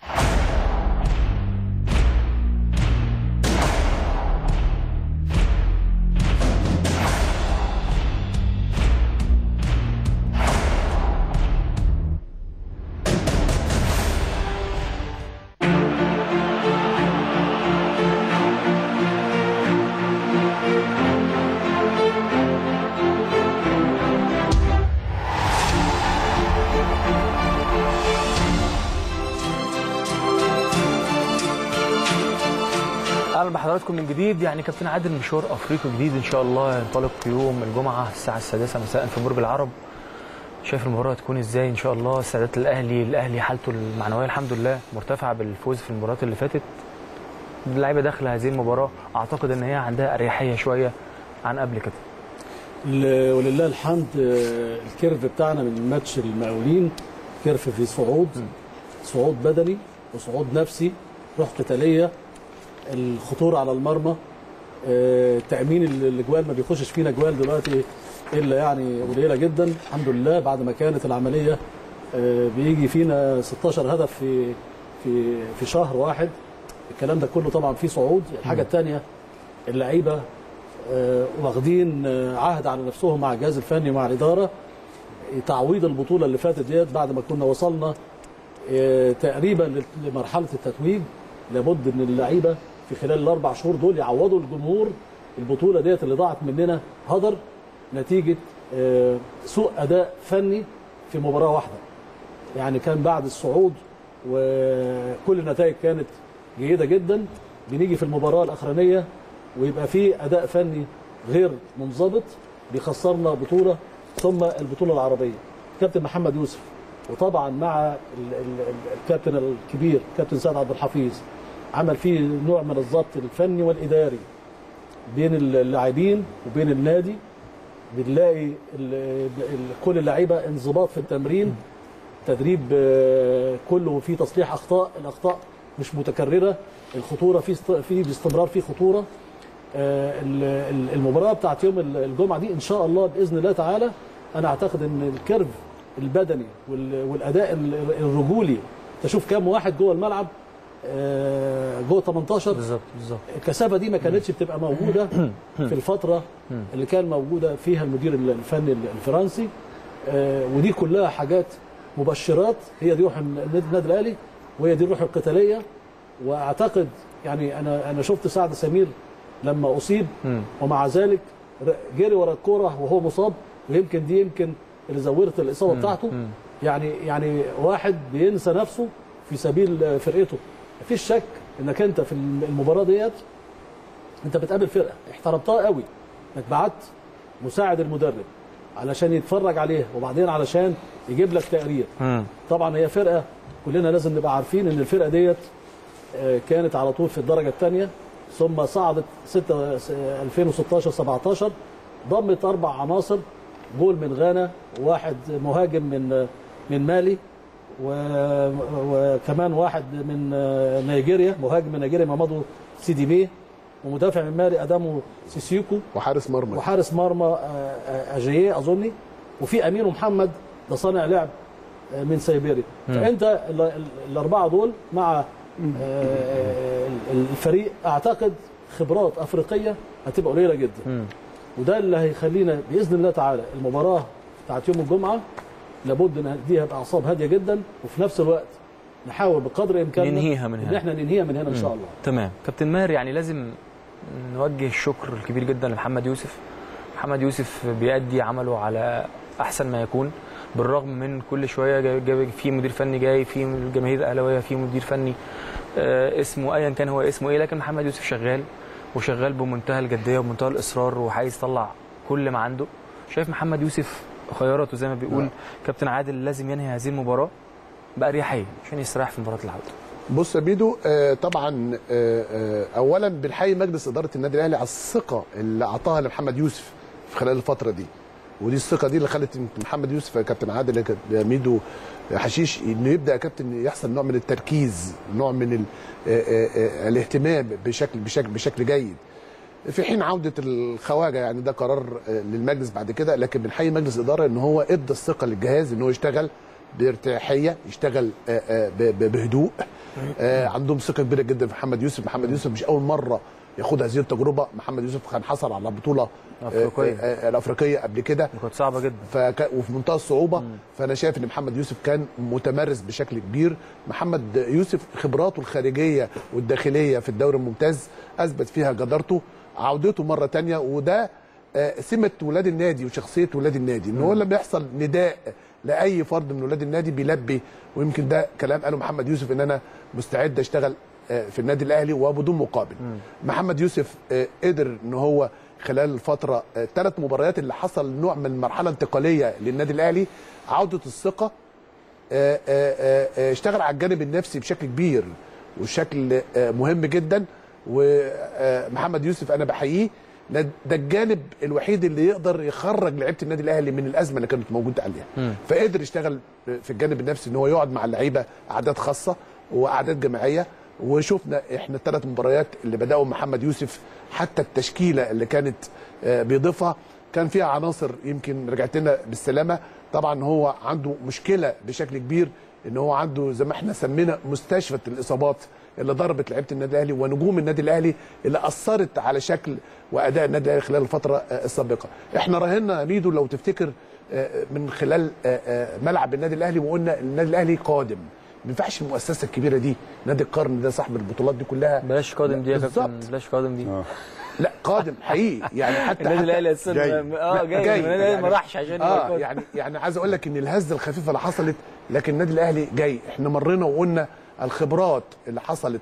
اهلا بحضراتكم من جديد. يعني كابتن عادل، مشوار افريقي جديد ان شاء الله ينطلق يوم الجمعه الساعه السادسة مساء في برج العرب. شايف المباراه هتكون ازاي ان شاء الله؟ استعدادات الاهلي، الاهلي حالته المعنويه الحمد لله مرتفعه بالفوز في المباريات اللي فاتت. اللعيبه داخله هذه المباراه اعتقد ان هي عندها اريحيه شويه عن قبل كده. ولله الحمد الكيرف بتاعنا من الماتش المقاولين كيرف في صعود، صعود بدني وصعود نفسي، روح قتاليه، الخطوره على المرمى، تامين الاجوال، ما بيخشش فينا اجوال دلوقتي الا يعني قليله جدا الحمد لله. بعد ما كانت العمليه بيجي فينا ستاشر هدف في في في شهر واحد، الكلام ده كله طبعا فيه صعود. الحاجه الثانيه اللعيبه واخدين عهد على نفسهم مع الجهاز الفني ومع الاداره تعويض البطوله اللي فاتت ديت. بعد ما كنا وصلنا تقريبا لمرحله التتويج، لابد ان اللعيبه في خلال الاربع شهور دول يعوضوا الجمهور البطوله ديت اللي ضاعت مننا هدر نتيجه سوء اداء فني في مباراه واحده. يعني كان بعد الصعود وكل النتائج كانت جيده جدا، بنيجي في المباراه الاخرانيه ويبقى في اداء فني غير منضبط بيخسرنا بطوله، ثم البطوله العربيه. كابتن محمد يوسف وطبعا مع الكابتن الكبير كابتن سعد عبد الحفيظ عمل فيه نوع من الضبط الفني والاداري بين اللاعبين وبين النادي. بنلاقي كل اللعيبه انضباط في التمرين، تدريب كله فيه تصليح اخطاء، الاخطاء مش متكرره، الخطوره في في باستمرار في خطوره. المباراه بتاعت يوم الجمعه دي ان شاء الله باذن الله تعالى انا اعتقد ان الكيرف البدني والاداء الرجولي، تشوف كام واحد جوه الملعب جوه تمنتاشر بالظبط بالظبط. الكثافه دي ما كانتش بتبقى موجوده في الفتره اللي كان موجوده فيها المدير الفني الفرنسي، ودي كلها حاجات مبشرات. هي دي روح النادي الاهلي وهي دي الروح القتاليه. واعتقد يعني انا انا شفت سعد سمير لما اصيب ومع ذلك جري ورا الكوره وهو مصاب، ويمكن دي يمكن اللي زورت الاصابه بتاعته. يعني يعني واحد بينسى نفسه في سبيل فرقته. مفيش شك انك انت في المباراه ديت انت بتقابل فرقه احترمتها قوي، انك بعت مساعد المدرب علشان يتفرج عليها وبعدين علشان يجيب لك تقرير. طبعا هي فرقه كلنا لازم نبقى عارفين ان الفرقه ديت كانت على طول في الدرجه الثانيه، ثم صعدت ألفين وستاشر سبعتاشر، ضمت اربع عناصر، جول من غانا وواحد مهاجم من من مالي وكمان واحد من نيجيريا، مهاجم من نيجيريا مامادو سيديميه، ومدافع من مالي ادامو سيسيوكو، وحارس مرمى وحارس مرمى اجاييه اظني، وفي امين محمد ده صانع لعب من سيبيريا. فانت الاربعه دول مع الفريق اعتقد خبرات افريقيه هتبقى قليله جدا. وده اللي هيخلينا باذن الله تعالى المباراه بتاعت يوم الجمعه لابد نديها باعصاب هاديه جدا، وفي نفس الوقت نحاول بقدر امكاننا ننهيها من هنا، ان احنا ننهيها من هنا ان شاء الله. تمام. كابتن ماهر، يعني لازم نوجه الشكر الكبير جدا لمحمد يوسف. محمد يوسف بيأدي عمله على احسن ما يكون، بالرغم من كل شويه جاي في مدير فني، جاي في الجماهير الاهلاويه، في مدير فني آه اسمه ايا كان هو اسمه ايه، لكن محمد يوسف شغال وشغال بمنتهى الجديه ومنتهى الاصرار وعايز يطلع كل ما عنده. شايف محمد يوسف خياراته زي ما بيقول لا. كابتن عادل لازم ينهي هذه المباراه بأريحيه عشان يستريح في مباراه العوده. بص يا بيدو، آه طبعا آه آه اولا بنحيي مجلس اداره النادي الاهلي على الثقه اللي اعطاها لمحمد يوسف في خلال الفتره دي، ودي الثقه دي اللي خلت محمد يوسف يا كابتن عادل يا ميدو حشيش انه يبدا يا كابتن يحصل نوع من التركيز، نوع من ال آه آه الاهتمام بشكل بشكل بشكل جيد في حين عوده الخواجه. يعني ده قرار للمجلس بعد كده، لكن بنحيي مجلس الاداره ان هو ادى الثقه للجهاز ان هو يشتغل بارتياحيه، يشتغل بهدوء. عندهم ثقه كبيره جدا في محمد يوسف. محمد يوسف مش اول مره ياخد هذه التجربه، محمد يوسف كان حصل على بطوله أفريقية. الافريقيه قبل كده، كانت صعبه جدا فك... وفي منتهى الصعوبه. مم. فانا شايف ان محمد يوسف كان متمرس بشكل كبير. محمد يوسف خبراته الخارجيه والداخليه في الدوري الممتاز اثبت فيها جدارته، عودته مره ثانيه، وده سمه ولاد النادي وشخصيه ولاد النادي، ان هو لما بيحصل نداء لاي فرد من ولاد النادي بيلبي. ويمكن ده كلام قاله محمد يوسف ان انا مستعد اشتغل في النادي الاهلي وبدون مقابل. مم. محمد يوسف قدر ان هو خلال الفتره الثلاث مباريات اللي حصل نوع من مرحله انتقاليه للنادي الاهلي، عوده الثقه، آه، آه، آه، اشتغل على الجانب النفسي بشكل كبير وشكل آه، مهم جدا. ومحمد يوسف انا بحييه، ده الجانب الوحيد اللي يقدر يخرج لعيبه النادي الاهلي من الازمه اللي كانت موجوده عليها. فقدر يشتغل في الجانب النفسي ان هو يقعد مع اللعيبه اعداد خاصه واعداد جماعيه. وشفنا احنا الثلاث مباريات اللي بداوا محمد يوسف، حتى التشكيله اللي كانت بيضيفها كان فيها عناصر يمكن رجعت لنا بالسلامه. طبعا هو عنده مشكله بشكل كبير ان هو عنده زي ما احنا سمينا مستشفى الاصابات اللي ضربت لعيبه النادي الاهلي ونجوم النادي الاهلي، اللي اثرت على شكل واداء النادي الاهلي خلال الفتره السابقه. احنا راهنا ميدو لو تفتكر من خلال ملعب النادي الاهلي وقلنا النادي الاهلي قادم، ما ينفعش المؤسسه الكبيره دي، نادي القرن ده صاحب البطولات دي كلها. بلاش قادم دي يا كابتن، بلاش قادم دي. لا قادم حقيقي يعني. حتى النادي الاهلي جاي. اه جاي, جاي. النادي الاهلي ما راحش عشان اه يعني يعني عايز اقول لك ان الهزه الخفيفه اللي حصلت، لكن النادي الاهلي جاي. احنا مرينا وقلنا الخبرات اللي حصلت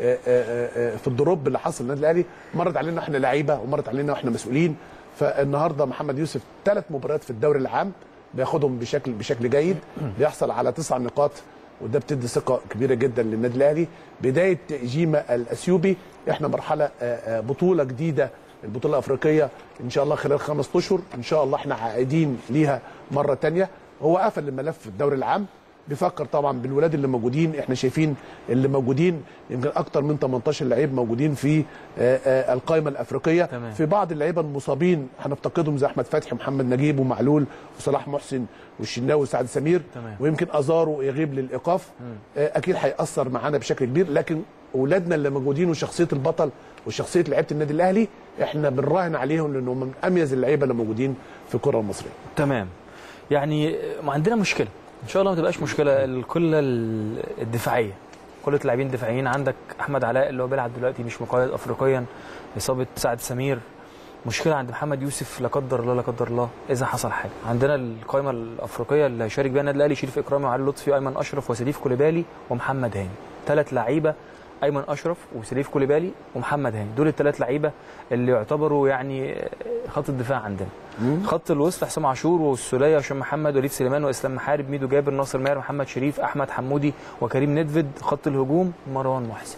في الدروب اللي حصل النادي الاهلي مرت علينا احنا لعيبه ومرت علينا واحنا مسؤولين. فالنهارده محمد يوسف ثلاث مباريات في الدوري العام بياخدهم بشكل بشكل جيد، بيحصل على تسع نقاط، وده بتدي ثقه كبيره جدا للنادي الاهلي. بدايه جيما الاثيوبي، احنا مرحله بطوله جديده، البطوله الافريقيه ان شاء الله خلال خمس اشهر ان شاء الله احنا عائدين ليها مره ثانيه. هو قفل الملف في الدوري العام، بيفكر طبعا بالولاد اللي موجودين. احنا شايفين اللي موجودين يمكن اكتر من ثمانية عشر لعيب موجودين في القائمه الافريقيه. تمام. في بعض اللعيبه المصابين هنفتقدهم زي احمد فتحي ومحمد نجيب ومعلول وصلاح محسن والشناوي وسعد سمير. تمام. ويمكن ازارو يغيب للايقاف. اكيد هياثر معانا بشكل كبير، لكن اولادنا اللي موجودين وشخصيه البطل وشخصيه لعيبه النادي الاهلي احنا بنراهن عليهم لانهم من اميز اللعيبه اللي موجودين في الكره المصريه. تمام. يعني ما عندنا مشكله ان شاء الله ما تبقاش مشكله. الكله الدفاعيه، كله اللاعبين دفاعيين. عندك احمد علاء اللي هو بيلعب دلوقتي مش مقيد افريقيا، اصابه سعد سمير. مشكله عند محمد يوسف لا قدر الله لا قدر الله اذا حصل حاجه. عندنا القائمه الافريقيه اللي هيشارك بيها النادي الاهلي شريف اكرامي وعلي لطفي وايمن اشرف وسليف كوليبالي ومحمد هاني. ثلاث لعيبه، ايمن اشرف وسليف كوليبالي ومحمد هاني، دول الثلاث لعيبه اللي يعتبروا يعني خط الدفاع عندنا. مم. خط الوسط حسام عاشور والسوليه هشام محمد وليد سليمان واسلام محارب، ميدو جابر، ناصر ماهر، محمد شريف، احمد حمودي وكريم ندفد. خط الهجوم مروان محسن.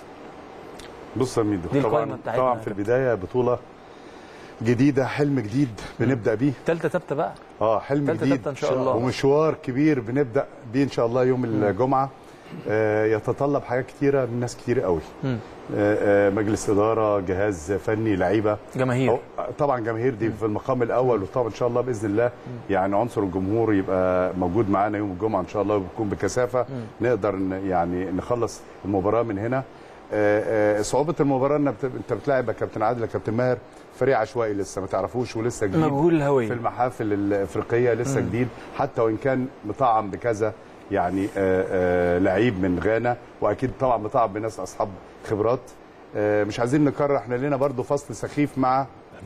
بص يا ميدو، طبعا طبعا في البدايه بطوله جديده، حلم جديد بنبدا بيه، ثالثه ثابته بقى. اه حلم تالتة جديد تابتة ان شاء الله، ومشوار كبير بنبدا بيه ان شاء الله يوم الجمعه. آه يتطلب حاجات كتيره من ناس كتير قوي. آه آه مجلس اداره، جهاز فني، لعيبه، جماهير. طبعا جماهير دي في المقام الاول، وطبعا ان شاء الله باذن الله مم. يعني عنصر الجمهور يبقى موجود معانا يوم الجمعه ان شاء الله ويكون بكثافه. مم. نقدر يعني نخلص المباراه من هنا. آه آه صعوبه المباراه ان انت بتلاعب يا كابتن عادل يا كابتن ماهر فريق عشوائي لسه ما تعرفوش ولسه جديد، مجهول الهويه في المحافل الافريقيه لسه مم. جديد، حتى وان كان مطعم بكذا يعني آآ آآ لعيب من غانا، واكيد طبعا مطعم بناس اصحاب خبرات. مش عايزين نكرر، احنا لنا برضو فصل سخيف مع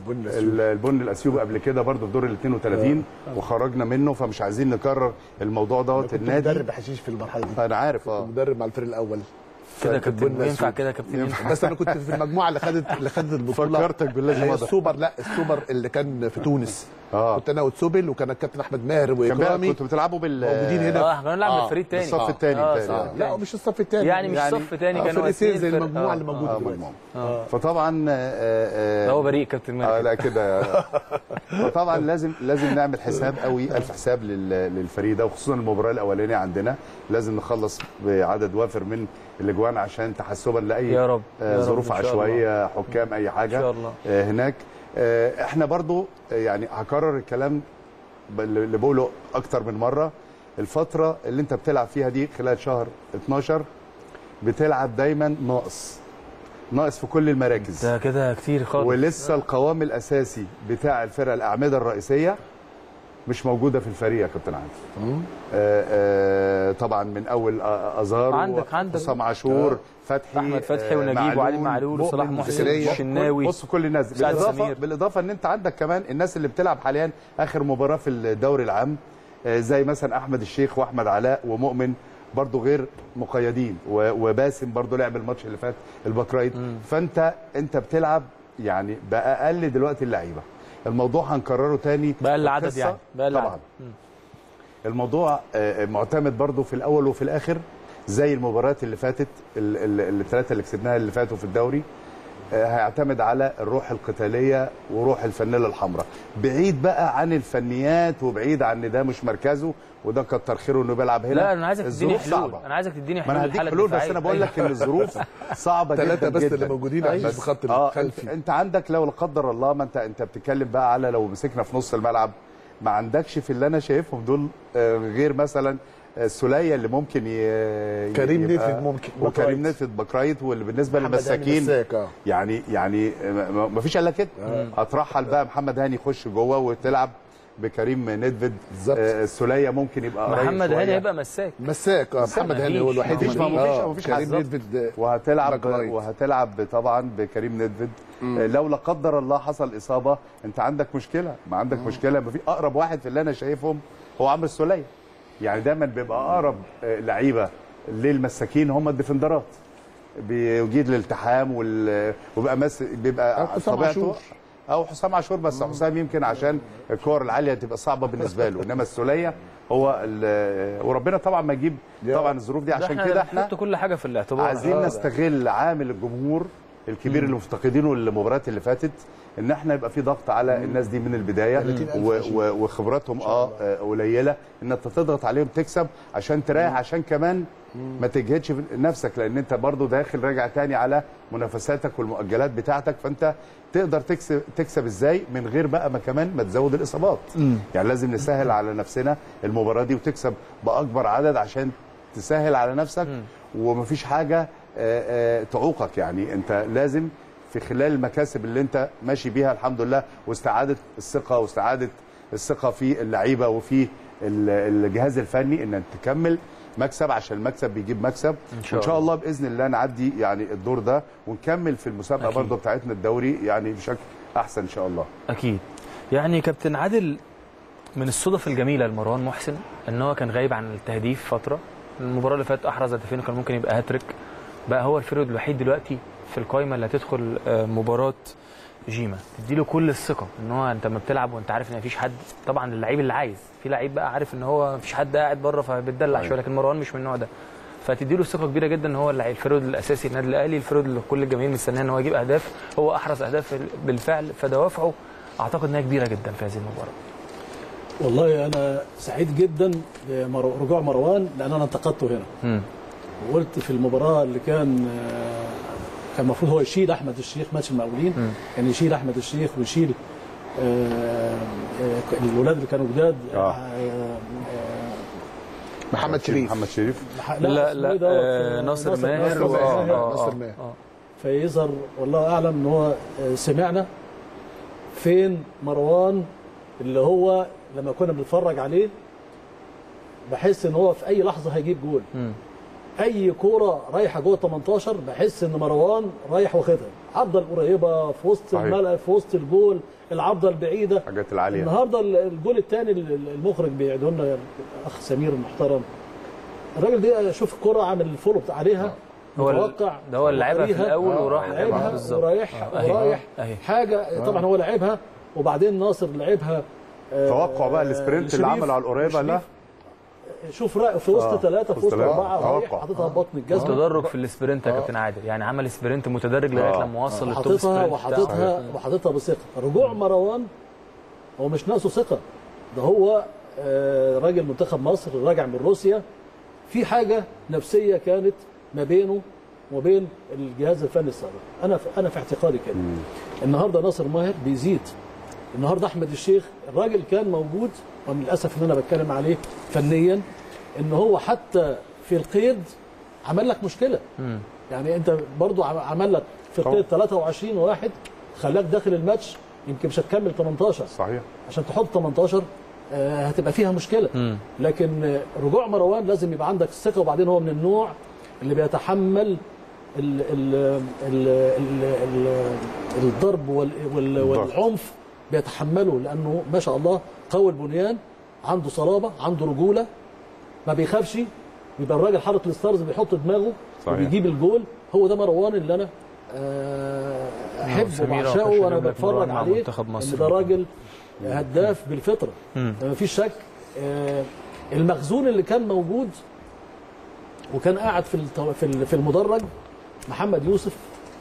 البن الاثيوبي قبل كده برضو في دور ال اثنين وثلاثين وخرجنا منه، فمش عايزين نكرر الموضوع دوت. النادي مدرب حشيش في المرحله دي، انا عارف. اه مدرب مع الفريق الاول كده كابتن، ينفع كده كابتن؟ بس انا كنت في المجموعه اللي خدت اللي خدت البطوله. فكرتك بالله السوبر، لا السوبر اللي كان في تونس. اه كنت انا وتسوبل وكان الكابتن احمد ماهر واكرامي. كنتوا بتلعبوا بال موجودين هنا. اه احنا بنلعب بالفريق الثاني، الصف الثاني. آه آه لا مش الصف الثاني يعني، مش الصف الثاني، كانوا فرقتين زي المجموعه اللي موجوده دلوقتي. فطبعا آه هو بريء كابتن ماهر. اه لا كده. فطبعا لازم لازم نعمل حساب قوي، الف حساب للفريق ده، وخصوصا المباراه الاولانيه عندنا لازم نخلص بعدد وافر من الاجوان عشان تحسبا لاي يا رب آه ظروف عشوائيه، حكام، اي حاجه. ان شاء الله. آه هناك آه احنا برضو يعني هكرر الكلام اللي بقوله اكتر من مره. الفتره اللي انت بتلعب فيها دي خلال شهر اتناشر بتلعب دايما ناقص ناقص في كل المراكز، ده كده كتير خالص. ولسه القوام الاساسي بتاع الفرقه الاعمده الرئيسيه مش موجوده في الفريق يا كابتن عادل. آه آه طبعا من اول ازار عندك عندك حسام عاشور، آه فتحي، احمد فتحي ونجيب وعلي معلول وصلاح محسن والشناوي. بص كل الناس، بالاضافه بالاضافه ان انت عندك كمان الناس اللي بتلعب حاليا اخر مباراه في الدوري العام، آه زي مثلا احمد الشيخ واحمد علاء ومؤمن برضو غير مقيدين، وباسم برضو لعب الماتش اللي فات الباك رايت. فانت انت بتلعب يعني باقل دلوقتي اللعيبه. الموضوع هنكرره تاني باقل عدد يعني باقل طبعا عدد. الموضوع معتمد برضو في الاول وفي الاخر زي المباريات اللي فاتت الثلاثه اللي كسبناها اللي فاتوا في الدوري، هيعتمد على الروح القتاليه وروح الفانيلا الحمراء، بعيد بقى عن الفنيات وبعيد عن ان ده مش مركزه وده كتر خيره انه بيلعب هنا. لا انا عايزك تديني حلول، انا عايزك تديني حلول للحاله حلول بس انا بقول لك ان الظروف صعبه جدا ثلاثه بس جداً. اللي موجودين عايزين بخط الخلفي. آه انت عندك لو لا قدر الله ما انت انت بتتكلم بقى على لو مسكنا في نص الملعب ما عندكش في اللي انا شايفهم دول غير مثلا السوليه اللي ممكن ي... كريم نيفيد ممكن وكريم نيفيد باكرايت، واللي بالنسبه للمساكين يعني يعني ما فيش الا كده. هترحل بقى محمد هاني يخش جوه وتلعب بكريم نيدفيد. آه السوليه ممكن يبقى قريب محمد هاني هيبقى مساك مساك اه محمد هاني هو الوحيد اللي ما فيش كريم نيدفيد وهتلعب وهتلعب طبعا بكريم نيدفيد. آه لو لا قدر الله حصل اصابه انت عندك مشكله، ما عندك مم. مشكله. ما في اقرب واحد في اللي انا شايفهم هو عمرو السوليه، يعني دايما بيبقى اقرب آه لعيبه للمساكين هم الديفندرات، بيجيد الالتحام وبيبقى مس بيبقى طبيعته او حسام عاشور. بس حسام يمكن عشان الكور العاليه تبقى صعبه بالنسبه له، انما السوليه هو وربنا طبعا ما يجيب طبعا الظروف دي. عشان كده احنا نحط كل حاجه في الاعتبار، عايزين آه نستغل عامل الجمهور الكبير اللي مفتقدينه المباريات اللي فاتت، ان احنا يبقى في ضغط على الناس دي من البدايه وخبراتهم اه قليله، ان انت تضغط عليهم تكسب عشان تريح، عشان كمان ما تجهدش نفسك، لان انت برضو داخل راجع تاني على منافساتك والمؤجلات بتاعتك، فانت تقدر تكسب تكسب ازاي من غير بقى ما كمان ما تزود الاصابات. مم. يعني لازم نسهل على نفسنا المباراه دي وتكسب باكبر عدد عشان تسهل على نفسك. مم. ومفيش حاجه آآ آآ تعوقك، يعني انت لازم في خلال المكاسب اللي انت ماشي بيها الحمد لله واستعاده الثقه واستعاده الثقه في اللعيبه وفي الجهاز الفني ان تكمل مكسب، عشان المكسب بيجيب مكسب. ان شاء, إن شاء الله باذن الله نعدي يعني الدور ده ونكمل في المسابقه برضه بتاعتنا الدوري يعني بشكل احسن ان شاء الله. اكيد. يعني كابتن عادل، من الصدف الجميله لمروان محسن ان هو كان غايب عن التهديف فتره، المباراه اللي فاتت احرز هدفين وكان ممكن يبقى هاتريك، بقى هو الفرد الوحيد دلوقتي في القائمه اللي هتدخل مباراه جيما، تديله كل الثقه ان هو انت لما بتلعب وانت عارف ان مفيش حد، طبعا اللعيب اللي عايز، في لعيب بقى عارف ان هو مفيش حد قاعد بره فبتدلع شويه، لكن مروان مش من النوع ده، فتديله ثقه كبيره جدا ان هو الفرد الاساسي النادي الاهلي، الفرد اللي كل الجماهير مستناه ان هو يجيب اهداف، هو احرز اهداف بالفعل، فدوافعه اعتقد انها كبيره جدا في هذه المباراه. والله انا سعيد جدا برجوع مروان لان انا انتقدته هنا. م. وقلت في المباراه اللي كان كان المفروض هو يشيل احمد الشيخ ماتش المقاولين، كان يعني يشيل احمد الشيخ ويشيل الولاد اللي كانوا جداد آه. آه محمد شريف محمد شريف لا لا, لا آه ناصر ماهر ناصر ماهر فيظهر والله اعلم ان هو سمعنا فين مروان اللي هو لما كنا بنتفرج عليه بحس ان هو في اي لحظه هيجيب جول. م. اي كوره رايحه جوه تمنتاشر بحس ان مروان رايح واخدها، عرضه القريبه في وسط الملعب في وسط الجول، العرضه البعيده، الحاجات العاليه. النهارده الجول الثاني المخرج بيعيده لنا الاخ سمير المحترم، الراجل دي شوف الكوره عامل الفولو عليها، متوقع ده هو اللي لعبها في الاول وراح لعبها ورايح ورايح حاجه طبعا هو لعبها، وبعدين ناصر لعبها توقع بقى السبرنت اللي عمله على القريبه لا شوف في وسط ثلاثة في وسط أربعة حاططها ببطن الجزمة. تدرج في السبرنت يا كابتن عادل، يعني عمل سبرنت متدرج لغاية لما وصل للتوب سبرنت وحاططها وحاططها بثقة. رجوع مروان هو مش ناقصه ثقة، ده هو راجل منتخب مصر راجع من روسيا، في حاجة نفسية كانت ما بينه وبين الجهاز الفني السابق. أنا أنا في اعتقادي كده. النهارده ناصر ماهر بيزيد، النهارده احمد الشيخ الراجل كان موجود، ومن الاسف ان انا بتكلم عليه فنيا ان هو حتى في القيد عمل لك مشكله. م. يعني انت برضو عمل لك في القيد ثلاثة وعشرين واحد خلاك داخل الماتش يمكن مش هتكمل تمنتاشر صحيح، عشان تحط تمنتاشر آه هتبقى فيها مشكله. م. لكن رجوع مروان لازم يبقى عندك الثقه، وبعدين هو من النوع اللي بيتحمل ال ال ال ال ال الضرب وال وال والعنف، بيتحمله لانه ما شاء الله قوي البنيان، عنده صلابه، عنده رجوله، ما بيخافش، بيبقى الراجل حاطط الستارز بيحط دماغه صحيح. وبيجيب الجول. هو ده مروان اللي انا آه، احب سمير وبعشقه وخش وانا جاب لك بتفرج مروان مع عليه منتخب مصر. ان ده راجل هداف بالفطره، ما فيش شك. آه، المخزون اللي كان موجود وكان قاعد في الت- في ال- في المدرج محمد يوسف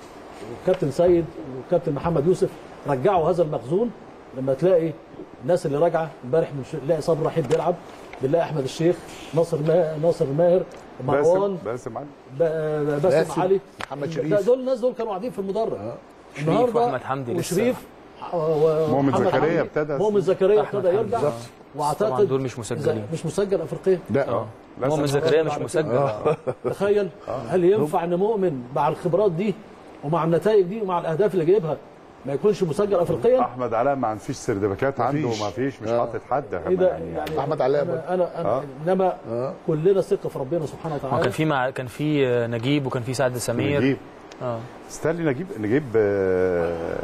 وكابتن سيد وكابتن محمد يوسف رجعوا هذا المخزون. لما تلاقي الناس اللي راجعه امبارح بنلاقي صبري رحيل بيلعب، بنلاقي احمد الشيخ، ناصر ما... ناصر ماهر، مروان، باسم باسم علي ب- باسم باسم، علي، محمد ده- شريف. دول الناس دول كانوا قاعدين في المدرج شريف وأحمد حمدي لسه. وشريف و- مؤمن ومحمد زكريا حمدي. ابتدى. مؤمن زكريا أحمد ابتدى حمدي. يرجع، بالظبط. طبعا واعتقد دول مش مسجلين. مش مسجل افريقيا. لا اه لا، مؤمن سنة زكريا بعد مش كده. مسجل. تخيل هل ينفع ان مؤمن مع الخبرات دي ومع النتائج دي ومع الاهداف اللي جايبها ما يكونش مسجل افريقيا؟ احمد علاء ما فيش سردباكات عنده، مفيش. ما فيش مش آه. حاطط حد ايه ده يعني يعني أحمد علاء انا برضه. انا, أنا آه. انما آه. كلنا ثقه في ربنا سبحانه هو كان وتعالى. في مع كان في نجيب وكان في سعد سمير. نجيب اه ستانلي نجيب نجيب آه،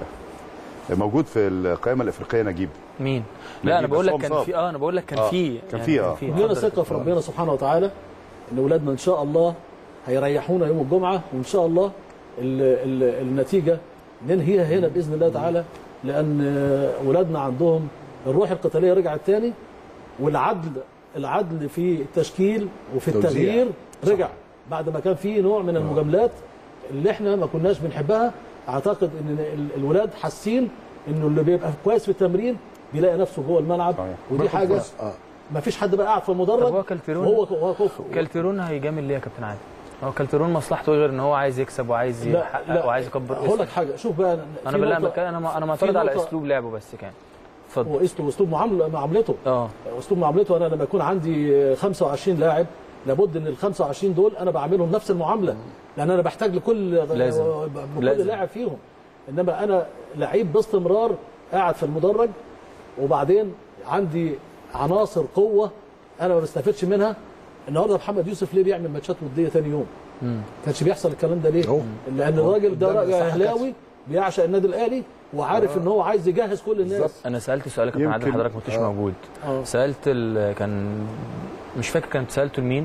موجود في القائمه الافريقيه نجيب. مين؟ لا انا نجيب، بقول بس لك هو كان مصاب. في اه انا بقول لك كان آه. في كان يعني في، آه. كلنا اتفضل. ثقه في ربنا سبحانه وتعالى ان اولادنا ان شاء الله هيريحونا يوم الجمعه، وان شاء الله ال ال النتيجه ننهيها هنا باذن الله تعالى، لان اولادنا عندهم الروح القتاليه رجعت تاني، والعدل العدل في التشكيل وفي توزيع. التغيير رجع بعد ما كان في نوع من المجاملات اللي احنا ما كناش بنحبها. اعتقد ان ال- الولاد حاسين انه اللي بيبقى كويس في التمرين بيلاقي نفسه جوه الملعب، صحيح. ودي حاجه آه. ما فيش حد بقى قاعد في المدرج طب هو كالتيرون- وهو وهو كفء. كالتيرون هيجامل ليه يا كابتن عادل؟ هو كالتيرون مصلحته غير ان هو عايز يكسب وعايز لا يحقق لا وعايز يكبر هقول لك اسمه. حاجه، شوف بقى انا في بالله نقطة- بتكلم، انا ما- انا في معترض على نقطة- اسلوب لعبه بس كان. اتفضل. هو اسلوب اسلوب معامله معاملته اه اسلوب معاملته. انا لما يكون عندي خمسة وعشرين لاعب لابد ان ال خمسة وعشرين دول انا بعملهم نفس المعامله، لان انا بحتاج لكل لازم. بكل لازم. لاعب فيهم. انما انا لعيب باستمرار قاعد في المدرج، وبعدين عندي عناصر قوه انا ما بستفدش منها. النهارده محمد يوسف ليه بيعمل ماتشات وديه ثاني يوم؟ ما كانش بيحصل الكلام ده ليه؟ أهو. لان الراجل ده قدام راجل الصحة اهلاوي بيعشق النادي الاهلي وعارف ان هو عايز يجهز كل الناس. انا سالت سؤال يا كابتن عادل يمكن- حضرتك ما كنتش آه. موجود. آه. سالت ال... كان مش فاكر كنت سالته لمين.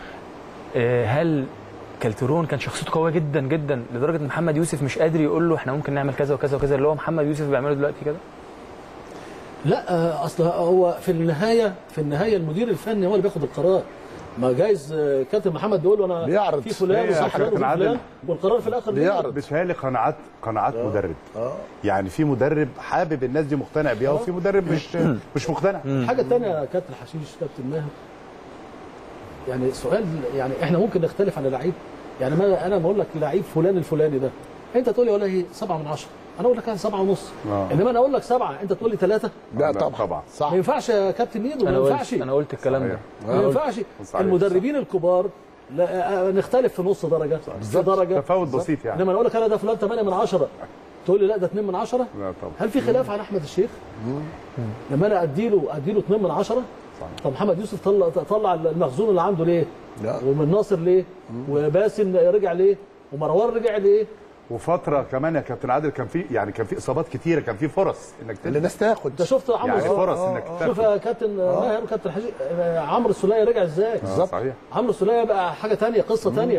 آه، هل كالتيرون كان شخصيته قويه جدا جدا لدرجه ان محمد يوسف مش قادر يقول له احنا ممكن نعمل كذا وكذا وكذا اللي هو محمد يوسف بيعمله دلوقتي كده؟ لا آه، اصل هو في النهايه في النهايه المدير الفني هو اللي بياخد القرار. ما جايز آه، كابتن محمد بيقول له انا بيعرض. في فلان هي وفي يا فلان كابتن وفي عادل. فلان والقرار في الاخر ليه؟ بيعرض. بيتهيألي قناعات قناعات مدرب. اه يعني في مدرب حابب الناس دي مقتنع بيها، وفي مدرب مش مش مقتنع. الحاجه الثانيه يا كابتن حشيش كابتن ماهر، يعني سؤال، يعني احنا ممكن نختلف على لعيب. يعني ما انا بقول لك لعيب فلان الفلاني ده انت تقول لي والله سبعة من عشرة، انا اقول لك انا سبعة ونص. آه. انما انا اقول لك سبعة انت تقول لي ثلاثة، لا لا، طبعا طبعا. صح. ما ينفعش يا كابتن ميدو، ما انا ينفعش قلت انا قلت الكلام ده. ما ينفعش. صحيح. المدربين الكبار لا آه، نختلف في نص درجه في درجه تفاوت بسيط يعني. انما انا اقول لك انا ده فلان ثمانية من عشرة تقول لي لا ده اثنين من عشرة. لا طبعا. هل في خلاف عن احمد الشيخ؟ لما انا اديله اديله اثنين من عشرة. طب محمد يوسف طلع طلع المخزون اللي عنده ليه؟ لا. ومن ناصر ليه؟ وباسم رجع ليه؟ ومروان رجع ليه؟ وفتره كمان يا كابتن عادل كان في يعني كان في اصابات كتيره، كان في فرص انك اللي تنزل. الناس تاخد انت شفت عمرو يعني السولية؟ فرص انك شوف تاخد. يا كابتن ماهر وكابتن حجي آه، عمرو السولية رجع ازاي؟ آه، صحيح. عمرو السولية بقى حاجه ثانيه، قصه ثانيه.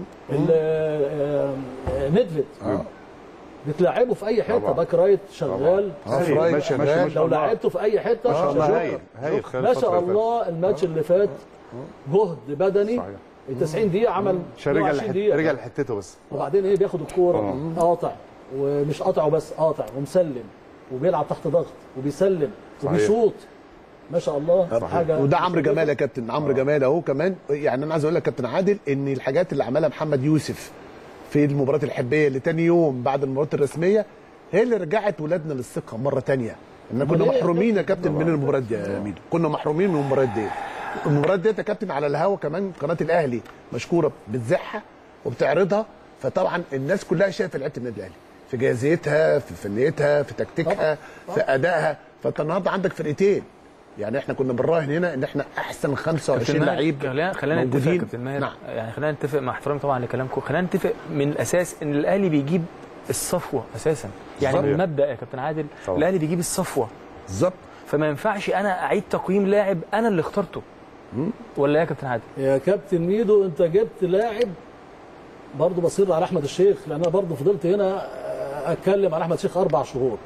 ندفد بتلعبه في اي حته، طبعا. باك رايت شغال. آه، هايل، فرايد ماشي- شغال. ماشي ما شاء لو الله. لعبته في اي حته ما شاء الله شغال. هايل هايل خلال ما الفترة شاء اللي الله الماتش اللي فات جهد بدني صحيح. تسعين دقيقه عمل عشان رجع اثنين وعشرين لحت- دقيقه رجع لحتته بس. وبعدين ايه بياخد الكوره قاطع، ومش قاطع وبس قاطع ومسلم وبيلعب تحت ضغط وبيسلم صحيح. وبيشوط. ما شاء الله حاجه. وده عمرو جمال يا كابتن، عمرو جمال اهو كمان. يعني انا عايز اقول لك كابتن عادل ان الحاجات اللي عملها محمد يوسف في المباراه الحبيه اللي تاني يوم بعد المباراه الرسميه هي اللي رجعت ولادنا للثقه مره تانية. ان كنا أمال إيه يا محرومين يا كابتن من المباريات دي يا ميدو، كنا محرومين من المباريات دي. المباريات دي يا كابتن على الهوا كمان قناه الاهلي مشكوره بتذاعها وبتعرضها، فطبعا الناس كلها شايفه لعيبه النادي الاهلي في جاهزيتها، في فنيتها، في تكتيكها، في ادائها. فانت النهارده عندك فرقتين، يعني احنا كنا بنراهن هنا ان احنا احسن خمسة وعشرين كابتن ماهر، لعيب خلينا خلينا نتفق يا موجودين. كابتن ماهر. نعم. يعني خلينا نتفق مع احترامي طبعا لكلامكم، خلينا نتفق من الاساس ان الاهلي بيجيب الصفوه اساسا، يعني من صحيح. المبدا يا كابتن عادل طبعا. الاهلي بيجيب الصفوه، بالظبط. فما ينفعش انا اعيد تقييم لاعب انا اللي اخترته. ولا ايه يا كابتن عادل؟ يا كابتن ميدو انت جبت لاعب برضه بصير على احمد الشيخ، لان انا برضه فضلت هنا اتكلم على احمد الشيخ اربع شهور.